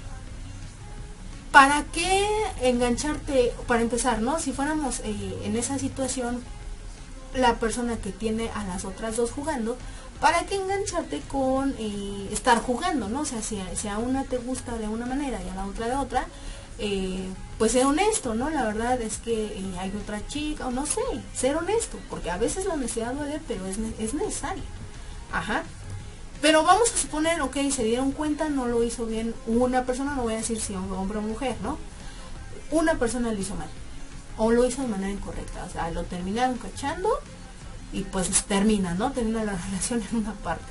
Speaker 2: ¿Para qué engancharte? Para empezar, ¿no? Si fuéramos eh, en esa situación, la persona que tiene a las otras dos jugando, ¿para qué engancharte con eh, estar jugando, ¿no? O sea, si a, si a una te gusta de una manera y a la otra de otra, eh, pues ser honesto, ¿no? La verdad es que eh, hay otra chica, o no sé, ser honesto, porque a veces la honestidad duele, pero es, es necesaria. Ajá. Pero vamos a suponer, ok, se dieron cuenta, no lo hizo bien una persona, no voy a decir si hombre o mujer, ¿no? Una persona lo hizo mal, o lo hizo de manera incorrecta, o sea, lo terminaron cachando y pues termina, ¿no? Termina la relación en una parte.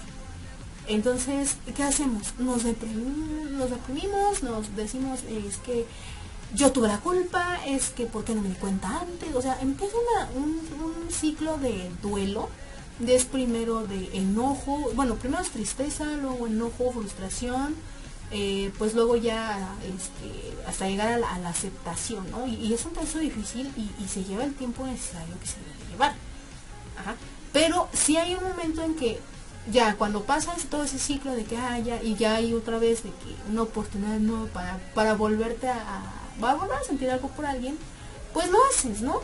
Speaker 2: Entonces, ¿qué hacemos? Nos deprimimos, nos, deprimimos, nos decimos, eh, es que yo tuve la culpa, es que ¿por qué no me di cuenta antes? O sea, empieza una, un, un ciclo de duelo. Es primero de enojo, bueno, primero es tristeza, luego enojo, frustración, eh, pues luego ya este, hasta llegar a la, a la aceptación, ¿no? Y, y es un proceso difícil y, y se lleva el tiempo necesario que se debe llevar. Ajá. Pero sí hay un momento en que ya cuando pasa todo ese ciclo de que ah, ya, y ya hay otra vez de que una oportunidad nueva para, para volverte a, a, a volver a sentir algo por alguien, pues lo haces, ¿no?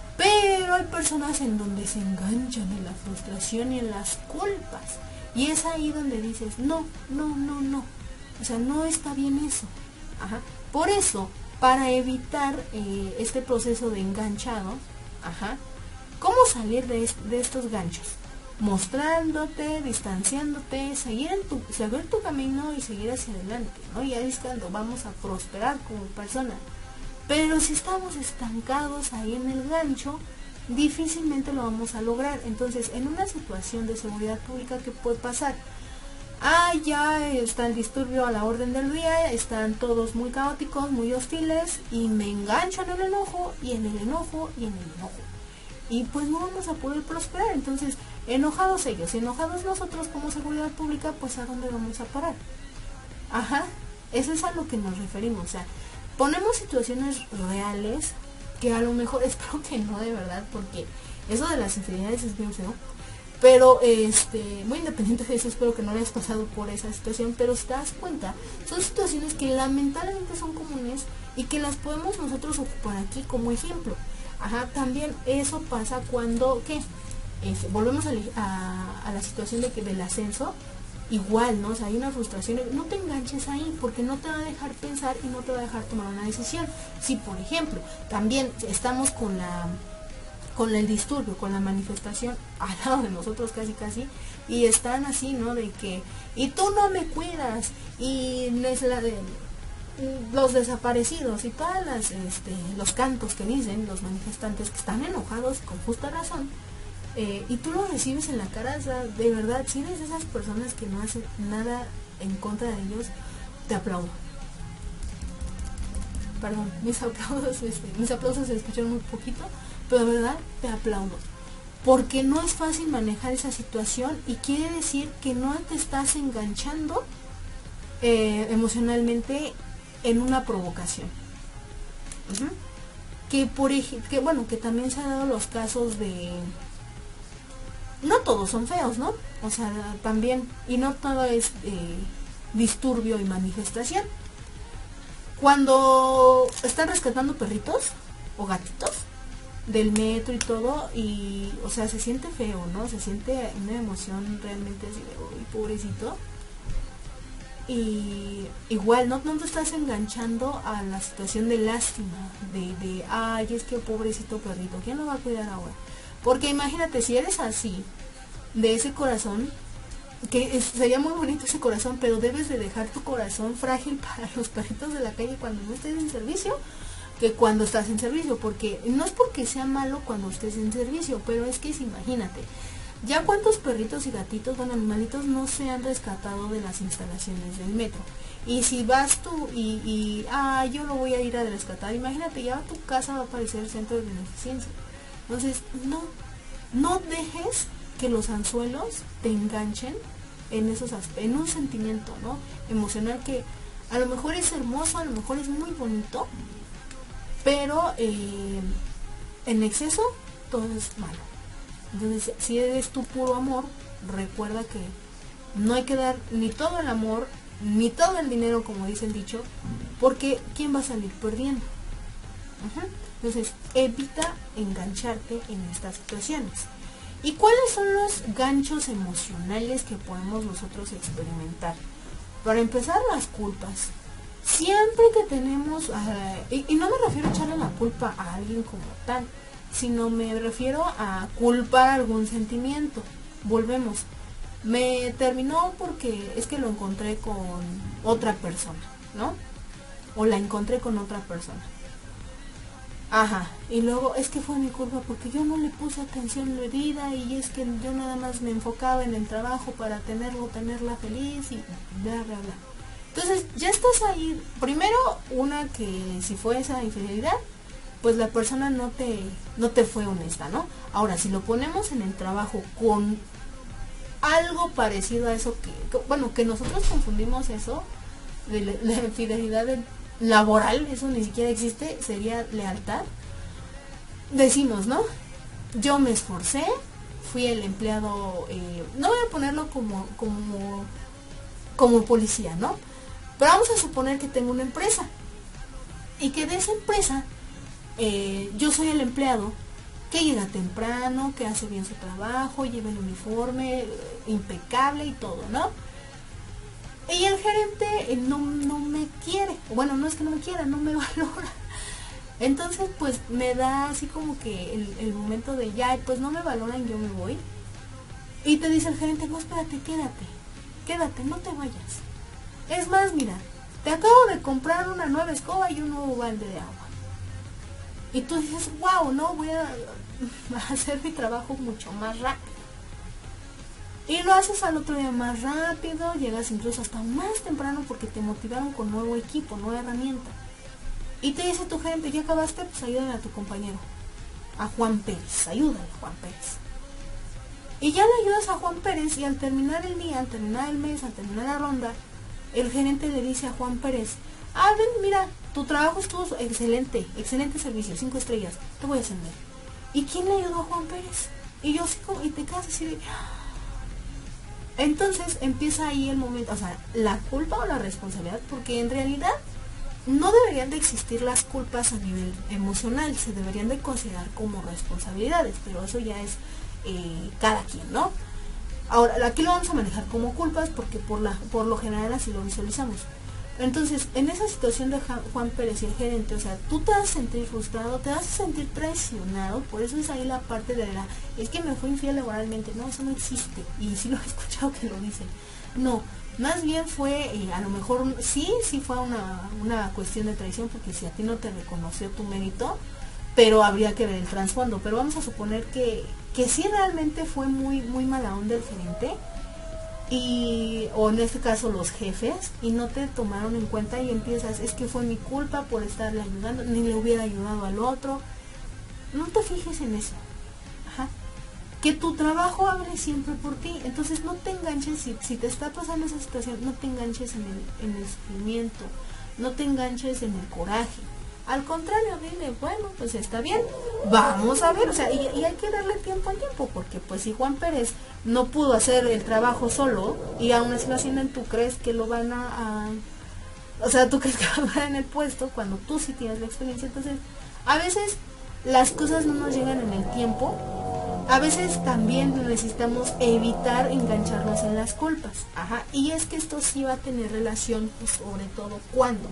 Speaker 2: Pero hay personas en donde se enganchan en la frustración y en las culpas. Y es ahí donde dices, no, no, no, no. O sea, no está bien eso. Ajá. Por eso, para evitar eh, este proceso de enganchado, ajá, ¿cómo salir de, est de estos ganchos? Mostrándote, distanciándote, seguir, en tu, seguir tu camino y seguir hacia adelante, ¿no? Y ahí es cuando vamos a prosperar como persona. Pero si estamos estancados ahí en el gancho, difícilmente lo vamos a lograr. Entonces, en una situación de seguridad pública, ¿qué puede pasar? Ah, ya está el disturbio a la orden del día, están todos muy caóticos, muy hostiles, y me engancho en el enojo, y en el enojo, y en el enojo. Y pues no vamos a poder prosperar. Entonces, enojados ellos, enojados nosotros como seguridad pública, pues ¿a dónde vamos a parar? Ajá, eso es a lo que nos referimos, o sea, ponemos situaciones reales que a lo mejor, espero que no de verdad, porque eso de las infidelidades es bien feo, pero este, muy independiente de eso, espero que no hayas pasado por esa situación, pero si te das cuenta, son situaciones que lamentablemente son comunes y que las podemos nosotros ocupar aquí como ejemplo. Ajá, también eso pasa cuando, ¿qué? Este, volvemos a, a, a la situación de que del ascenso, igual, ¿no? O sea, hay una frustración, no te enganches ahí porque no te va a dejar pensar y no te va a dejar tomar una decisión. Si, por ejemplo, también estamos con la con el disturbio, con la manifestación al lado de nosotros casi casi, y están así, ¿no? De que, y tú no me cuidas, y es la de los desaparecidos y todas las, este, los cantos que dicen los manifestantes que están enojados con justa razón. Eh, y tú lo recibes en la cara, o sea, de verdad, si eres de esas personas que no hacen nada en contra de ellos, te aplaudo. perdón, mis aplausos, este, mis aplausos se escucharon muy poquito, pero de verdad te aplaudo. Porque no es fácil manejar esa situación y quiere decir que no te estás enganchando eh, emocionalmente en una provocación. Uh-huh. Que por ejemplo, que bueno, que también se han dado los casos de... No todos son feos, ¿no? O sea, también, y no todo es eh, disturbio y manifestación. Cuando están rescatando perritos o gatitos del metro y todo, y, o sea, se siente feo, ¿no? Se siente una emoción realmente así de, uy, pobrecito. Y igual, ¿no? No te estás enganchando a la situación de lástima, de, de, ay, es que pobrecito perrito, ¿quién lo va a cuidar ahora? Porque imagínate, si eres así, de ese corazón, que es, sería muy bonito ese corazón, pero debes de dejar tu corazón frágil para los perritos de la calle cuando no estés en servicio, que cuando estás en servicio, porque no es porque sea malo cuando estés en servicio, pero es que es, imagínate, ya cuántos perritos y gatitos, bueno, animalitos no se han rescatado de las instalaciones del metro. Y si vas tú y, y ah, yo lo voy a ir a rescatar, imagínate, ya tu casa va a parecer el centro de beneficencia. Entonces, no, no dejes que los anzuelos te enganchen en esos en un sentimiento, ¿no? Emocional que a lo mejor es hermoso, a lo mejor es muy bonito, pero eh, en exceso todo es malo. Entonces, si eres tu puro amor, recuerda que no hay que dar ni todo el amor, ni todo el dinero, como dice el dicho, porque ¿quién va a salir perdiendo? Ajá. Entonces, evita engancharte en estas situaciones. ¿Y cuáles son los ganchos emocionales que podemos nosotros experimentar? Para empezar, las culpas. Siempre que tenemos, uh, y, y no me refiero a echarle la culpa a alguien como tal, sino me refiero a culpar algún sentimiento. Volvemos. Me terminó porque es que lo encontré con otra persona, ¿no? O la encontré con otra persona. Ajá, y luego es que fue mi culpa porque yo no le puse atención a la herida y es que yo nada más me enfocaba en el trabajo para tenerlo, tenerla feliz y bla, bla, bla. Entonces ya estás ahí, primero una que si fue esa infidelidad, pues la persona no te, no te fue honesta, ¿no? Ahora, si lo ponemos en el trabajo con algo parecido a eso que, que bueno, que nosotros confundimos eso, de la, la infidelidad de laboral, eso ni siquiera existe, sería lealtad. Decimos, ¿no? Yo me esforcé, fui el empleado, eh, no voy a ponerlo como, como, como policía, ¿no? Pero vamos a suponer que tengo una empresa y que de esa empresa eh, yo soy el empleado que llega temprano, que hace bien su trabajo, lleva el uniforme eh, impecable y todo, ¿no? Y el gerente eh, no, no me quiere, bueno, no es que no me quiera, no me valora. Entonces pues me da así como que el, el momento de ya, pues no me valoran, yo me voy. Y te dice el gerente, no, espérate, quédate, quédate, no te vayas. Es más, mira, te acabo de comprar una nueva escoba y un nuevo balde de agua. Y tú dices, wow, no, voy a, a hacer mi trabajo mucho más rápido. Y lo haces al otro día más rápido, llegas incluso hasta más temprano porque te motivaron con nuevo equipo, nueva herramienta. Y te dice tu gerente, ya acabaste, pues ayúdale a tu compañero, a Juan Pérez, ayúdale a Juan Pérez. Y ya le ayudas a Juan Pérez y al terminar el día, al terminar el mes, al terminar la ronda, el gerente le dice a Juan Pérez, ah, ven, mira, tu trabajo estuvo excelente, excelente servicio, cinco estrellas, te voy a ascender. ¿Y quién le ayudó a Juan Pérez? Y yo así como, y te quedas así de... Entonces empieza ahí el momento, o sea, la culpa o la responsabilidad, porque en realidad no deberían de existir las culpas a nivel emocional, se deberían de considerar como responsabilidades, pero eso ya es eh, cada quien, ¿no? Ahora, aquí lo vamos a manejar como culpas porque por, la, por lo general así lo visualizamos. Entonces, en esa situación de Juan Pérez y el gerente, o sea, tú te vas a sentir frustrado, te vas a sentir traicionado, por eso es ahí la parte de la, es que me fue infiel laboralmente, no, eso no existe, y sí lo he escuchado que lo dicen, no, más bien fue, eh, a lo mejor, sí, sí fue una, una cuestión de traición, porque si a ti no te reconoció tu mérito, pero habría que ver el trasfondo, pero vamos a suponer que, que sí realmente fue muy, muy mala onda el gerente, y o en este caso los jefes, y no te tomaron en cuenta y empiezas, es que fue mi culpa por estarle ayudando, ni le hubiera ayudado al otro. No te fijes en eso. Ajá. Que tu trabajo hable siempre por ti. Entonces no te enganches, si, si te está pasando esa situación, no te enganches en el, en el sufrimiento, no te enganches en el coraje. Al contrario, dile, bueno, pues está bien, vamos a ver, o sea, y, y hay que darle tiempo al tiempo, porque pues si Juan Pérez no pudo hacer el trabajo solo, y aún así lo haciendo, ¿tú crees que lo van a, a o sea, tú crees que va a dar en el puesto cuando tú sí tienes la experiencia? Entonces, a veces las cosas no nos llegan en el tiempo. A veces también necesitamos evitar engancharnos en las culpas. Ajá. Y es que esto sí va a tener relación, pues, sobre todo cuando.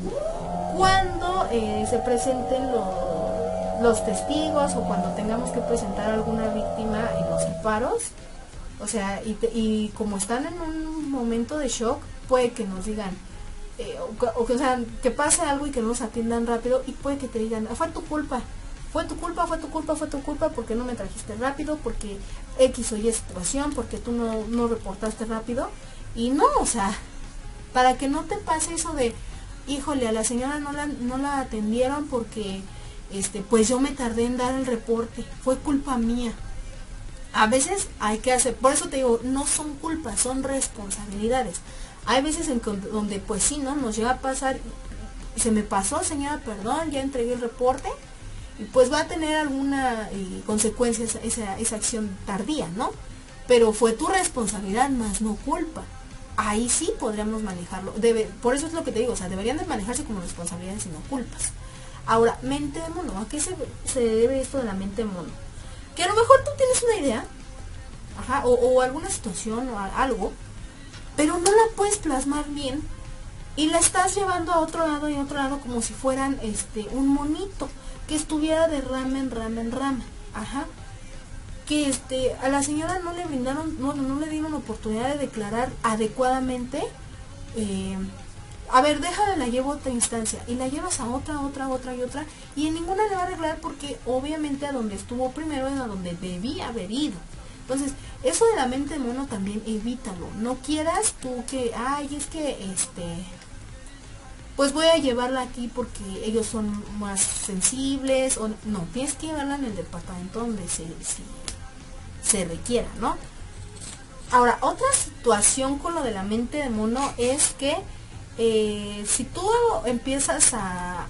Speaker 2: Cuando eh, se presenten lo, los testigos, o cuando tengamos que presentar a alguna víctima en los separos. O sea, y, te, y como están en un momento de shock, puede que nos digan, eh, o, o, o sea, que pase algo y que no nos atiendan rápido, y puede que te digan, ah, fue tu culpa. Fue tu culpa, fue tu culpa, fue tu culpa porque no me trajiste rápido, porque X o Y situación, porque tú no, no reportaste rápido. Y no, o sea, para que no te pase eso de, híjole, a la señora no la, no la atendieron porque este, pues yo me tardé en dar el reporte, fue culpa mía. A veces hay que hacer, por eso te digo, no son culpas, son responsabilidades. Hay veces en que, donde pues sí, ¿no? Nos llega a pasar, se me pasó, señora, perdón, ya entregué el reporte. Y pues va a tener alguna eh, consecuencia esa, esa, esa acción tardía, ¿no? Pero fue tu responsabilidad, más no culpa. Ahí sí podríamos manejarlo. Debe, por eso es lo que te digo, o sea, deberían de manejarse como responsabilidades y no culpas. Ahora, mente de mono, ¿a qué se, se debe esto de la mente de mono? Que a lo mejor tú tienes una idea, ajá, o, o alguna situación o algo, pero no la puedes plasmar bien y la estás llevando a otro lado y a otro lado como si fueran este un monito que estuviera de rama en rama en rama, ajá, que este a la señora no le brindaron, no, no le dieron oportunidad de declarar adecuadamente, eh, a ver, déjala, la llevo a otra instancia, y la llevas a otra, otra, otra y otra, y en ninguna le va a arreglar porque obviamente a donde estuvo primero es a donde debía haber ido. Entonces, eso de la mente de mono también evítalo, no quieras tú que, ay, es que este... pues voy a llevarla aquí porque ellos son más sensibles, o no, tienes que llevarla en el departamento donde se, se, se requiera, ¿no? Ahora, otra situación con lo de la mente de mono es que eh, si tú empiezas a,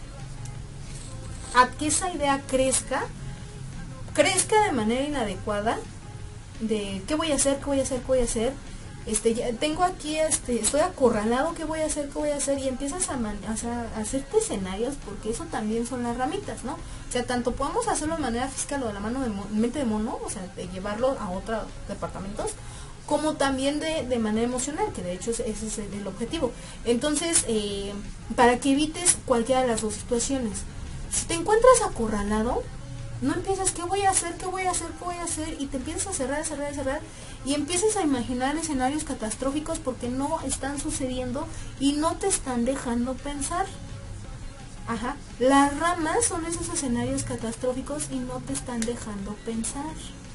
Speaker 2: a que esa idea crezca, crezca de manera inadecuada, de qué voy a hacer, qué voy a hacer, qué voy a hacer, Este, ya tengo aquí, este, estoy acorralado, ¿qué voy a hacer? ¿Qué voy a hacer? Y empiezas a, man, o sea, a hacerte escenarios, porque eso también son las ramitas, ¿no? O sea, tanto podemos hacerlo de manera fiscal o de la mano de mente de mono, o sea, de llevarlo a otros departamentos, como también de, de manera emocional, que de hecho ese es el, el objetivo. Entonces, eh, para que evites cualquiera de las dos situaciones, si te encuentras acorralado, no empiezas, ¿qué voy a hacer? ¿Qué voy a hacer? ¿Qué voy a hacer? Y te empiezas a cerrar, cerrar, cerrar, y empiezas a imaginar escenarios catastróficos porque no están sucediendo y no te están dejando pensar. Ajá. Las ramas son esos escenarios catastróficos y no te están dejando pensar.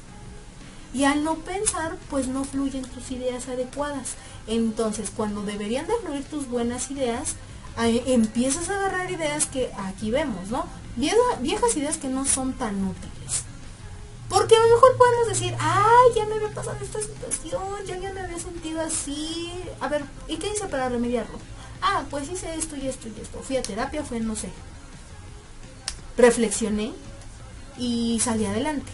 Speaker 2: Y al no pensar, pues no fluyen tus ideas adecuadas. Entonces, cuando deberían de fluir tus buenas ideas, eh, empiezas a agarrar ideas que aquí vemos, ¿no? Vieja, viejas ideas que no son tan útiles. Porque a lo mejor podemos decir, ay, ya me había pasado esta situación, ya, ya me había sentido así. A ver, ¿y qué hice para remediarlo? Ah, pues hice esto y esto y esto. Fui a terapia, fue, no sé. Reflexioné y salí adelante.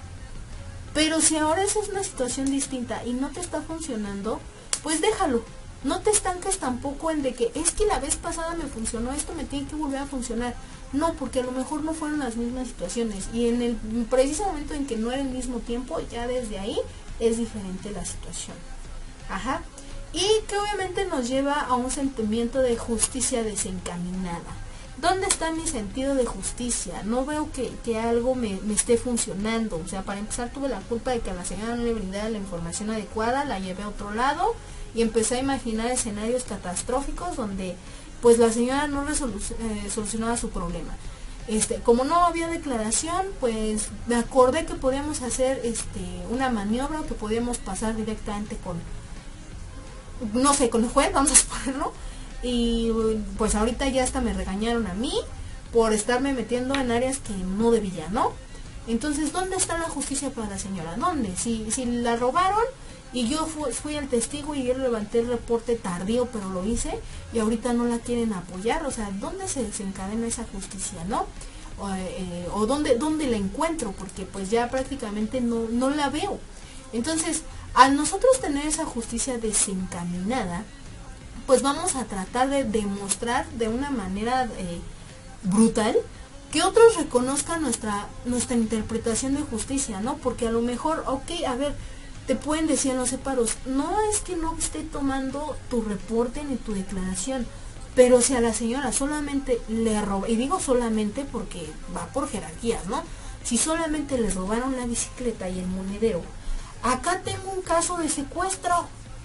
Speaker 2: Pero si ahora esa es una situación distinta y no te está funcionando, pues déjalo. No te estanques tampoco en de que es que la vez pasada me funcionó, esto me tiene que volver a funcionar. No, porque a lo mejor no fueron las mismas situaciones. Y en el preciso momento en que no era el mismo tiempo, ya desde ahí es diferente la situación. Ajá. Y que obviamente nos lleva a un sentimiento de justicia desencaminada. ¿Dónde está mi sentido de justicia? No veo que, que algo me, me esté funcionando. O sea, para empezar tuve la culpa de que a la señora no le brindara la información adecuada, la llevé a otro lado y empecé a imaginar escenarios catastróficos donde pues la señora no resolu eh, solucionaba su problema. Este, como no había declaración, pues me acordé que podíamos hacer este, una maniobra, que podíamos pasar directamente con, no sé, con el juez, vamos a suponerlo, y pues ahorita ya hasta me regañaron a mí por estarme metiendo en áreas que no debía, ¿no? Entonces, ¿dónde está la justicia para la señora? ¿Dónde? Si, si la robaron y yo fui, fui el testigo y yo levanté el reporte tardío, pero lo hice, y ahorita no la quieren apoyar, o sea, ¿dónde se desencadena esa justicia, no? O, eh, o dónde, dónde la encuentro, porque pues ya prácticamente no, no la veo. Entonces, al nosotros tener esa justicia desencaminada, pues vamos a tratar de demostrar de una manera eh, brutal que otros reconozcan nuestra, nuestra interpretación de justicia, ¿no? Porque a lo mejor, ok, a ver, te pueden decir en los separos, no es que no esté tomando tu reporte ni tu declaración, pero si a la señora solamente le roba, y digo solamente porque va por jerarquías, ¿no? Si solamente le robaron la bicicleta y el monedero, acá tengo un caso de secuestro.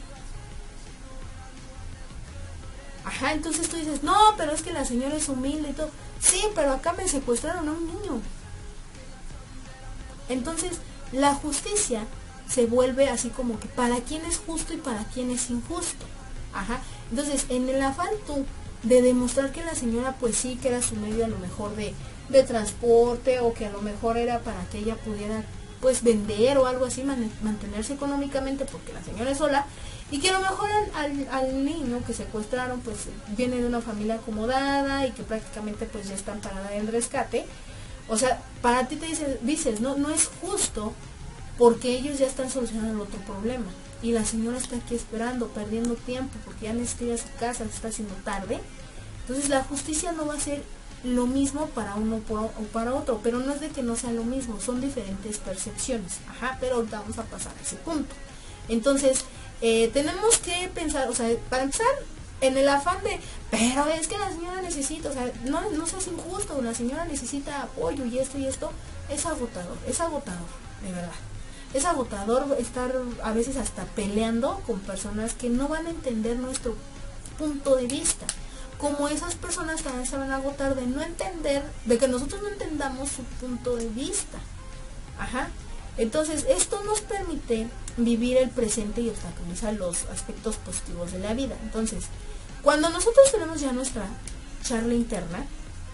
Speaker 2: Ajá, entonces tú dices, no, pero es que la señora es humilde y todo. Sí, pero acá me secuestraron a un niño. Entonces, la justicia se vuelve así como que para quién es justo y para quién es injusto. Ajá. Entonces, en el afán tú de demostrar que la señora pues sí, que era su medio a lo mejor de, de transporte, o que a lo mejor era para que ella pudiera pues vender o algo así, man, mantenerse económicamente porque la señora es sola, y que a lo mejor al, al, al niño que secuestraron pues viene de una familia acomodada y que prácticamente pues ya están para el rescate. O sea, para ti te dices, dices, no, no es justo porque ellos ya están solucionando el otro problema y la señora está aquí esperando, perdiendo tiempo porque ya necesita ir a su casa, se está haciendo tarde. Entonces la justicia no va a ser lo mismo para uno o para otro, pero no es de que no sea lo mismo, son diferentes percepciones. Ajá, pero ahorita vamos a pasar a ese punto. Entonces, eh, tenemos que pensar, o sea, para empezar, en el afán de, pero es que la señora necesita, o sea, no, no seas injusto, la señora necesita apoyo y esto y esto, es agotador, es agotador, de verdad. Es agotador estar a veces hasta peleando con personas que no van a entender nuestro punto de vista. Como esas personas también se van a agotar de no entender, de que nosotros no entendamos su punto de vista. Ajá. Entonces, esto nos permite vivir el presente y obstaculizar los aspectos positivos de la vida. Entonces, cuando nosotros tenemos ya nuestra charla interna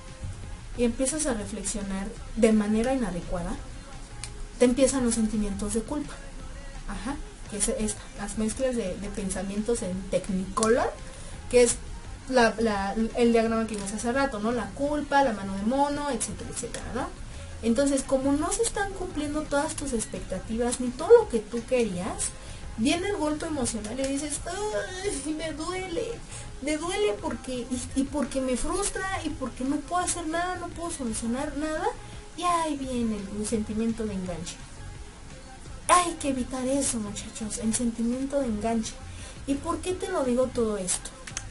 Speaker 2: y empiezas a reflexionar de manera inadecuada, te empiezan los sentimientos de culpa. Ajá. Que es, es las mezclas de, de pensamientos en Technicolor, que es La, la, el diagrama que vimos hace rato, ¿no? La culpa, la mano de mono, etcétera, etcétera, ¿no? Entonces, como no se están cumpliendo todas tus expectativas ni todo lo que tú querías, viene el golpe emocional y dices, ¡ay, me duele! Me duele porque y, y porque me frustra y porque no puedo hacer nada, no puedo solucionar nada, y ahí viene el, el sentimiento de enganche. Hay que evitar eso, muchachos, el sentimiento de enganche. ¿Y por qué te lo digo todo esto?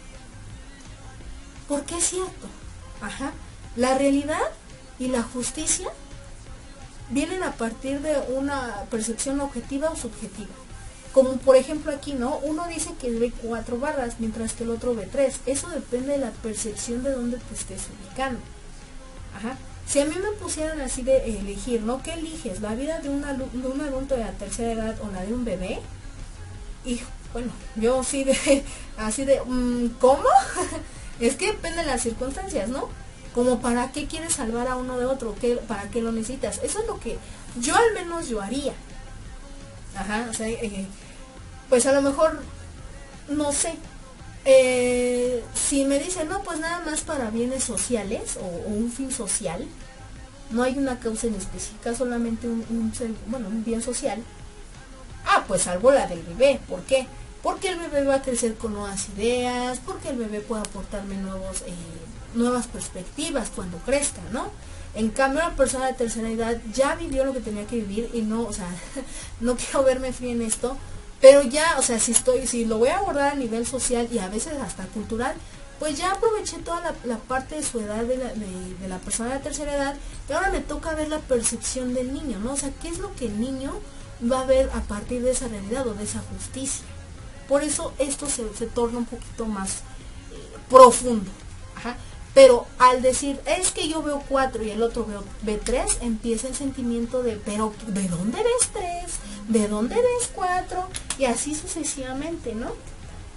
Speaker 2: Porque es cierto, ajá, la realidad y la justicia vienen a partir de una percepción objetiva o subjetiva. Como por ejemplo aquí, ¿no? Uno dice que ve cuatro barras, mientras que el otro ve tres. Eso depende de la percepción de dónde te estés ubicando. Ajá. Si a mí me pusieran así de elegir, ¿no? ¿Qué eliges? ¿La vida de un, de un adulto de la tercera edad o la de un bebé? Y bueno, yo sí de, así de, ¿cómo? Es que depende de las circunstancias, ¿no? Como para qué quieres salvar a uno de otro, ¿qué, para qué lo necesitas? Eso es lo que yo al menos yo haría. Ajá, o sea, eh, pues a lo mejor, no sé, eh, si me dicen, no, pues nada más para bienes sociales o, o un fin social, no hay una causa en específica, solamente un, un, bueno, un bien social, ah, pues salvo la del bebé. ¿Por qué? Porque el bebé va a crecer con nuevas ideas, porque el bebé puede aportarme nuevos, eh, nuevas perspectivas cuando crezca, ¿no? En cambio, la persona de tercera edad ya vivió lo que tenía que vivir y no, o sea, no quiero verme fría en esto, pero ya, o sea, si estoy, si lo voy a abordar a nivel social y a veces hasta cultural, pues ya aproveché toda la, la parte de su edad, de la, de, de la persona de tercera edad, y ahora me toca ver la percepción del niño, ¿no? O sea, ¿qué es lo que el niño va a ver a partir de esa realidad o de esa justicia? Por eso esto se, se torna un poquito más eh, profundo. Ajá. Pero al decir, es que yo veo cuatro y el otro veo, ve tres, empieza el sentimiento de, pero ¿de dónde ves tres? ¿De dónde ves cuatro? Y así sucesivamente, ¿no?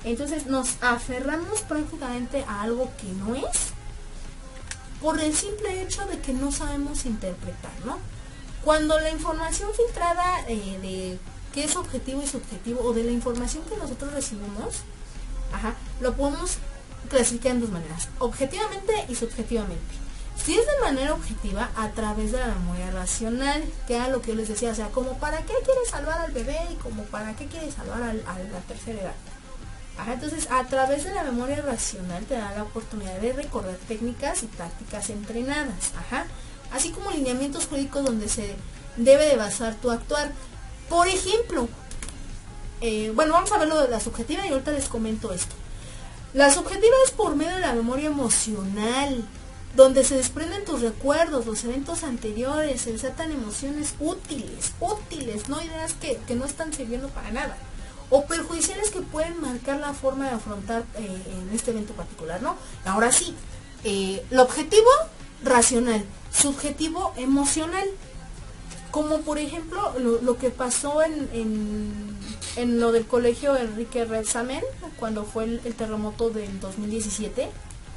Speaker 2: Entonces nos aferramos prácticamente a algo que no es, por el simple hecho de que no sabemos interpretar, ¿no? Cuando la información filtrada eh, de qué es objetivo y subjetivo, o de la información que nosotros recibimos, ajá, lo podemos clasificar en dos maneras, objetivamente y subjetivamente. Si es de manera objetiva, a través de la memoria racional, que era lo que yo les decía, o sea, como para qué quieres salvar al bebé y como para qué quieres salvar al, a la tercera edad. Ajá, entonces, a través de la memoria racional te da la oportunidad de recordar técnicas y tácticas entrenadas, ajá, así como lineamientos jurídicos donde se debe de basar tu actuar. Por ejemplo, eh, bueno, vamos a ver lo de la subjetiva y ahorita les comento esto. La subjetiva es por medio de la memoria emocional, donde se desprenden tus recuerdos, los eventos anteriores, se desatan emociones útiles, útiles, no ideas que, que no están sirviendo para nada, o perjudiciales que pueden marcar la forma de afrontar eh, en este evento particular, ¿no? Ahora sí, eh, el objetivo racional, subjetivo emocional, como por ejemplo lo, lo que pasó en, en, en lo del colegio Enrique Rebsamen, cuando fue el, el terremoto del dos mil diecisiete.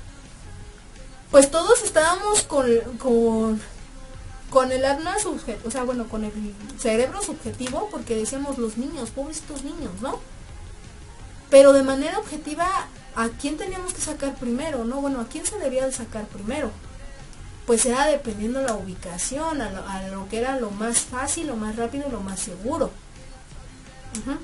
Speaker 2: Pues todos estábamos con, con, con el alma subjetivo, o sea, bueno, con el cerebro subjetivo, porque decíamos los niños, pobrecitos niños, ¿no? Pero de manera objetiva, ¿a quién teníamos que sacar primero, no? Bueno, ¿a quién se debía de sacar primero? Pues era dependiendo de la ubicación, a lo, a lo que era lo más fácil, lo más rápido, lo más seguro. Uh-huh.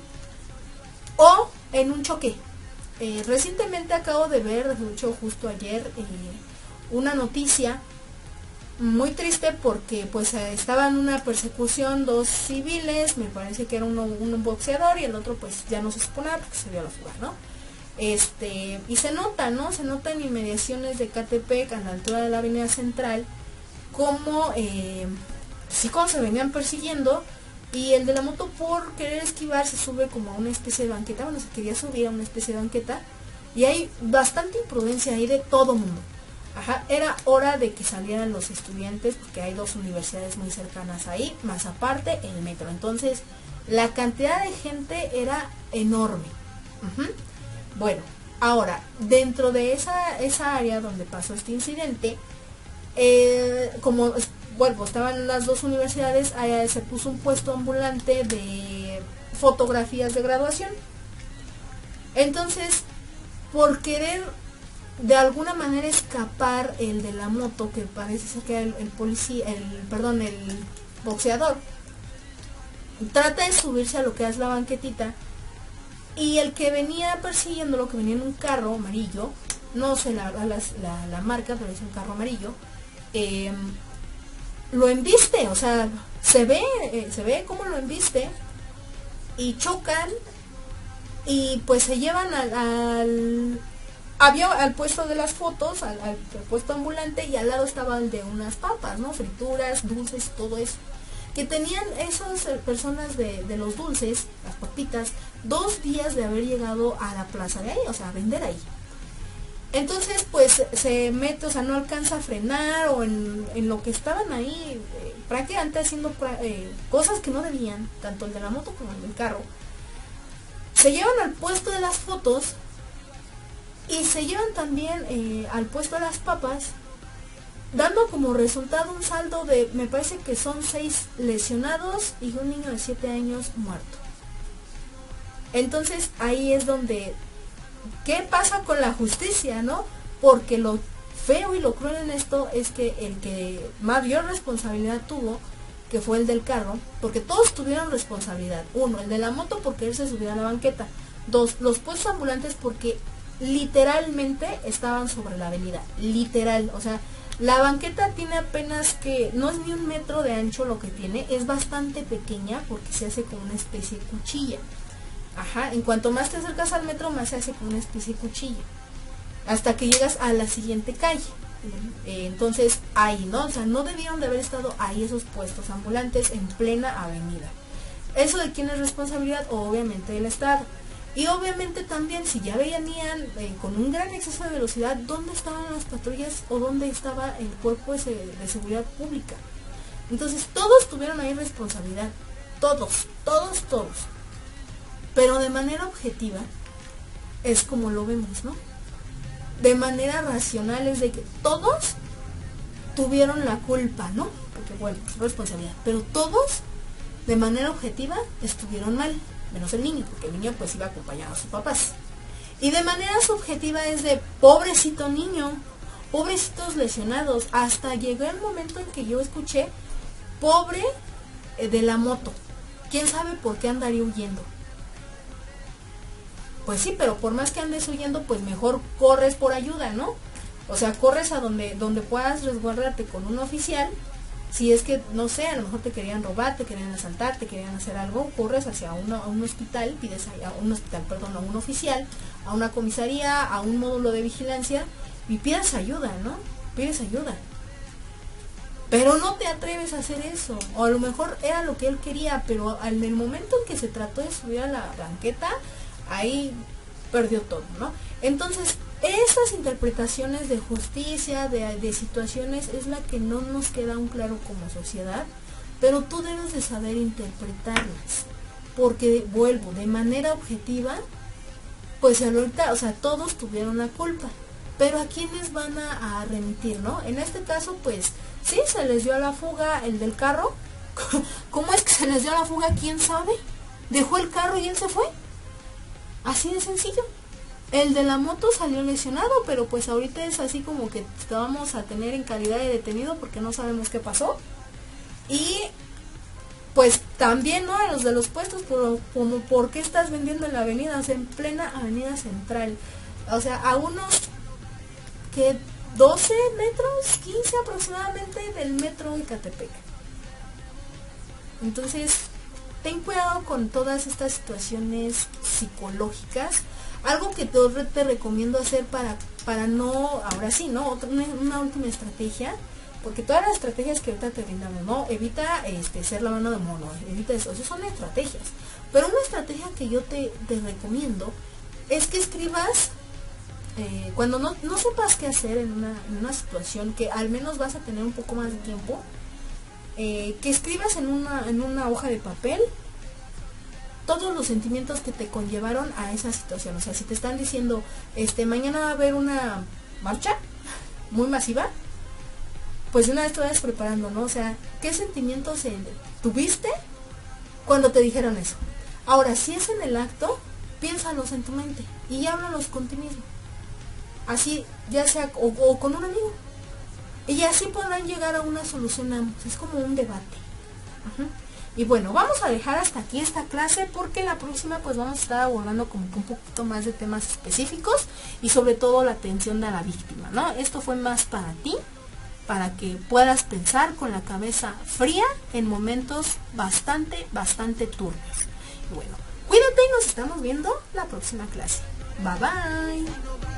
Speaker 2: O en un choque. Eh, recientemente acabo de ver, de hecho justo ayer, eh, una noticia muy triste porque pues estaba en una persecución dos civiles, me parece que era uno un boxeador y el otro pues ya no se suponía porque se dio a la fuga, ¿no? Este, y se nota, ¿no? Se nota en inmediaciones de Catepec, a la altura de la avenida Central, como eh, sí, como se venían persiguiendo, y el de la moto, por querer esquivar, se sube como a una especie de banqueta, bueno, se quería subir a una especie de banqueta, y hay bastante imprudencia ahí de todo mundo. Ajá, era hora de que salieran los estudiantes, porque hay dos universidades muy cercanas ahí, más aparte el metro. Entonces, la cantidad de gente era enorme. Uh-huh. Bueno, ahora, dentro de esa, esa área donde pasó este incidente, eh, como, bueno, estaban las dos universidades, allá se puso un puesto ambulante de fotografías de graduación. Entonces, por querer de alguna manera escapar el de la moto, que parece ser que el, el policía, el, perdón, el boxeador, trata de subirse a lo que es la banquetita, y el que venía persiguiendo, lo que venía en un carro amarillo, no sé la, la, la, la marca, pero es un carro amarillo, eh, lo embiste, o sea, se ve, eh, se ve cómo lo embiste, y chocan, y pues se llevan al, al había al puesto de las fotos, al, al puesto ambulante, y al lado estaba el de unas papas, ¿no? Frituras, dulces, todo eso. Que tenían esas personas de, de los dulces, las papitas, dos días de haber llegado a la plaza de ahí, o sea, a vender ahí. Entonces, pues, se mete, o sea, no alcanza a frenar, o en, en lo que estaban ahí, eh, prácticamente haciendo eh, cosas que no debían, tanto el de la moto como el del carro. Se llevan al puesto de las fotos, y se llevan también eh, al puesto de las papas, dando como resultado un saldo de, me parece que son seis lesionados y un niño de siete años muerto. Entonces ahí es donde, ¿qué pasa con la justicia, no? Porque lo feo y lo cruel en esto es que el que mayor responsabilidad tuvo, que fue el del carro, porque todos tuvieron responsabilidad. Uno, el de la moto porque él se subió a la banqueta. Dos, los puestos ambulantes porque literalmente estaban sobre la avenida, literal, o sea, la banqueta tiene apenas que, no es ni un metro de ancho lo que tiene, es bastante pequeña porque se hace como una especie de cuchilla. Ajá, en cuanto más te acercas al metro, más se hace como una especie de cuchilla, hasta que llegas a la siguiente calle. Eh, entonces, ahí, ¿no? O sea, no debieron de haber estado ahí esos puestos ambulantes en plena avenida. ¿Eso de quién es responsabilidad? Obviamente del Estado. Y obviamente también, si ya venían eh, con un gran exceso de velocidad, ¿dónde estaban las patrullas o dónde estaba el cuerpo de, de seguridad pública? Entonces, todos tuvieron ahí responsabilidad. Todos, todos, todos. Pero de manera objetiva, es como lo vemos, ¿no? De manera racional es de que todos tuvieron la culpa, ¿no? Porque bueno, es responsabilidad, pero todos de manera objetiva estuvieron mal, menos el niño, porque el niño pues iba acompañado a sus papás. Y de manera subjetiva es de pobrecito niño, pobrecitos lesionados. Hasta llegó el momento en que yo escuché pobre de la moto, quién sabe por qué andaría huyendo. Pues sí, pero por más que andes huyendo, pues mejor corres por ayuda, ¿no? O sea, corres a donde, donde puedas resguardarte con un oficial. Si es que, no sé, a lo mejor te querían robar, te querían asaltar, te querían hacer algo, corres hacia una, a un hospital, pides a, a un hospital, perdón, a un oficial, a una comisaría, a un módulo de vigilancia y pides ayuda, ¿no? Pides ayuda. Pero no te atreves a hacer eso. O a lo mejor era lo que él quería, pero en el momento en que se trató de subir a la banqueta, ahí perdió todo, ¿no? Entonces, estas interpretaciones de justicia, de, de situaciones, es la que no nos queda un claro como sociedad, pero tú debes de saber interpretarlas, porque, vuelvo, de manera objetiva, pues ahorita, o sea, todos tuvieron la culpa, pero ¿a quiénes van a, a remitir, no? En este caso, pues, sí, se les dio a la fuga el del carro. ¿Cómo es que se les dio a la fuga? ¿Quién sabe? Dejó el carro y él se fue. Así de sencillo. El de la moto salió lesionado, pero pues ahorita es así como que vamos a tener en calidad de detenido porque no sabemos qué pasó. Y pues también, ¿no? A los de los puestos, pero como ¿por qué estás vendiendo en la avenida? O sea, en plena avenida central. O sea, a unos que doce metros, quince aproximadamente del metro Ecatepec. Entonces, ten cuidado con todas estas situaciones psicológicas. Algo que te, te recomiendo hacer para, para no, ahora sí, ¿no? Otra, una, una última estrategia, porque todas las estrategias que ahorita te brindamos, ¿no? Evita este, ser la mano de mono, evita eso, esas son estrategias. Pero una estrategia que yo te, te recomiendo es que escribas, eh, cuando no, no sepas qué hacer en una, en una situación que al menos vas a tener un poco más de tiempo, eh, que escribas en una, en una hoja de papel todos los sentimientos que te conllevaron a esa situación. O sea, si te están diciendo, este, mañana va a haber una marcha muy masiva, pues de una vez te vayas preparando, ¿no? O sea, ¿qué sentimientos eh, tuviste cuando te dijeron eso? Ahora, si es en el acto, piénsalos en tu mente y háblalos con ti mismo. Así, ya sea, o, o con un amigo. Y así podrán llegar a una solución ambos. Es como un debate. Ajá. Y bueno, vamos a dejar hasta aquí esta clase porque la próxima pues vamos a estar abordando como que un poquito más de temas específicos y sobre todo la atención de la víctima, ¿no? Esto fue más para ti, para que puedas pensar con la cabeza fría en momentos bastante, bastante turbios. Y bueno, cuídate y nos estamos viendo la próxima clase. Bye bye.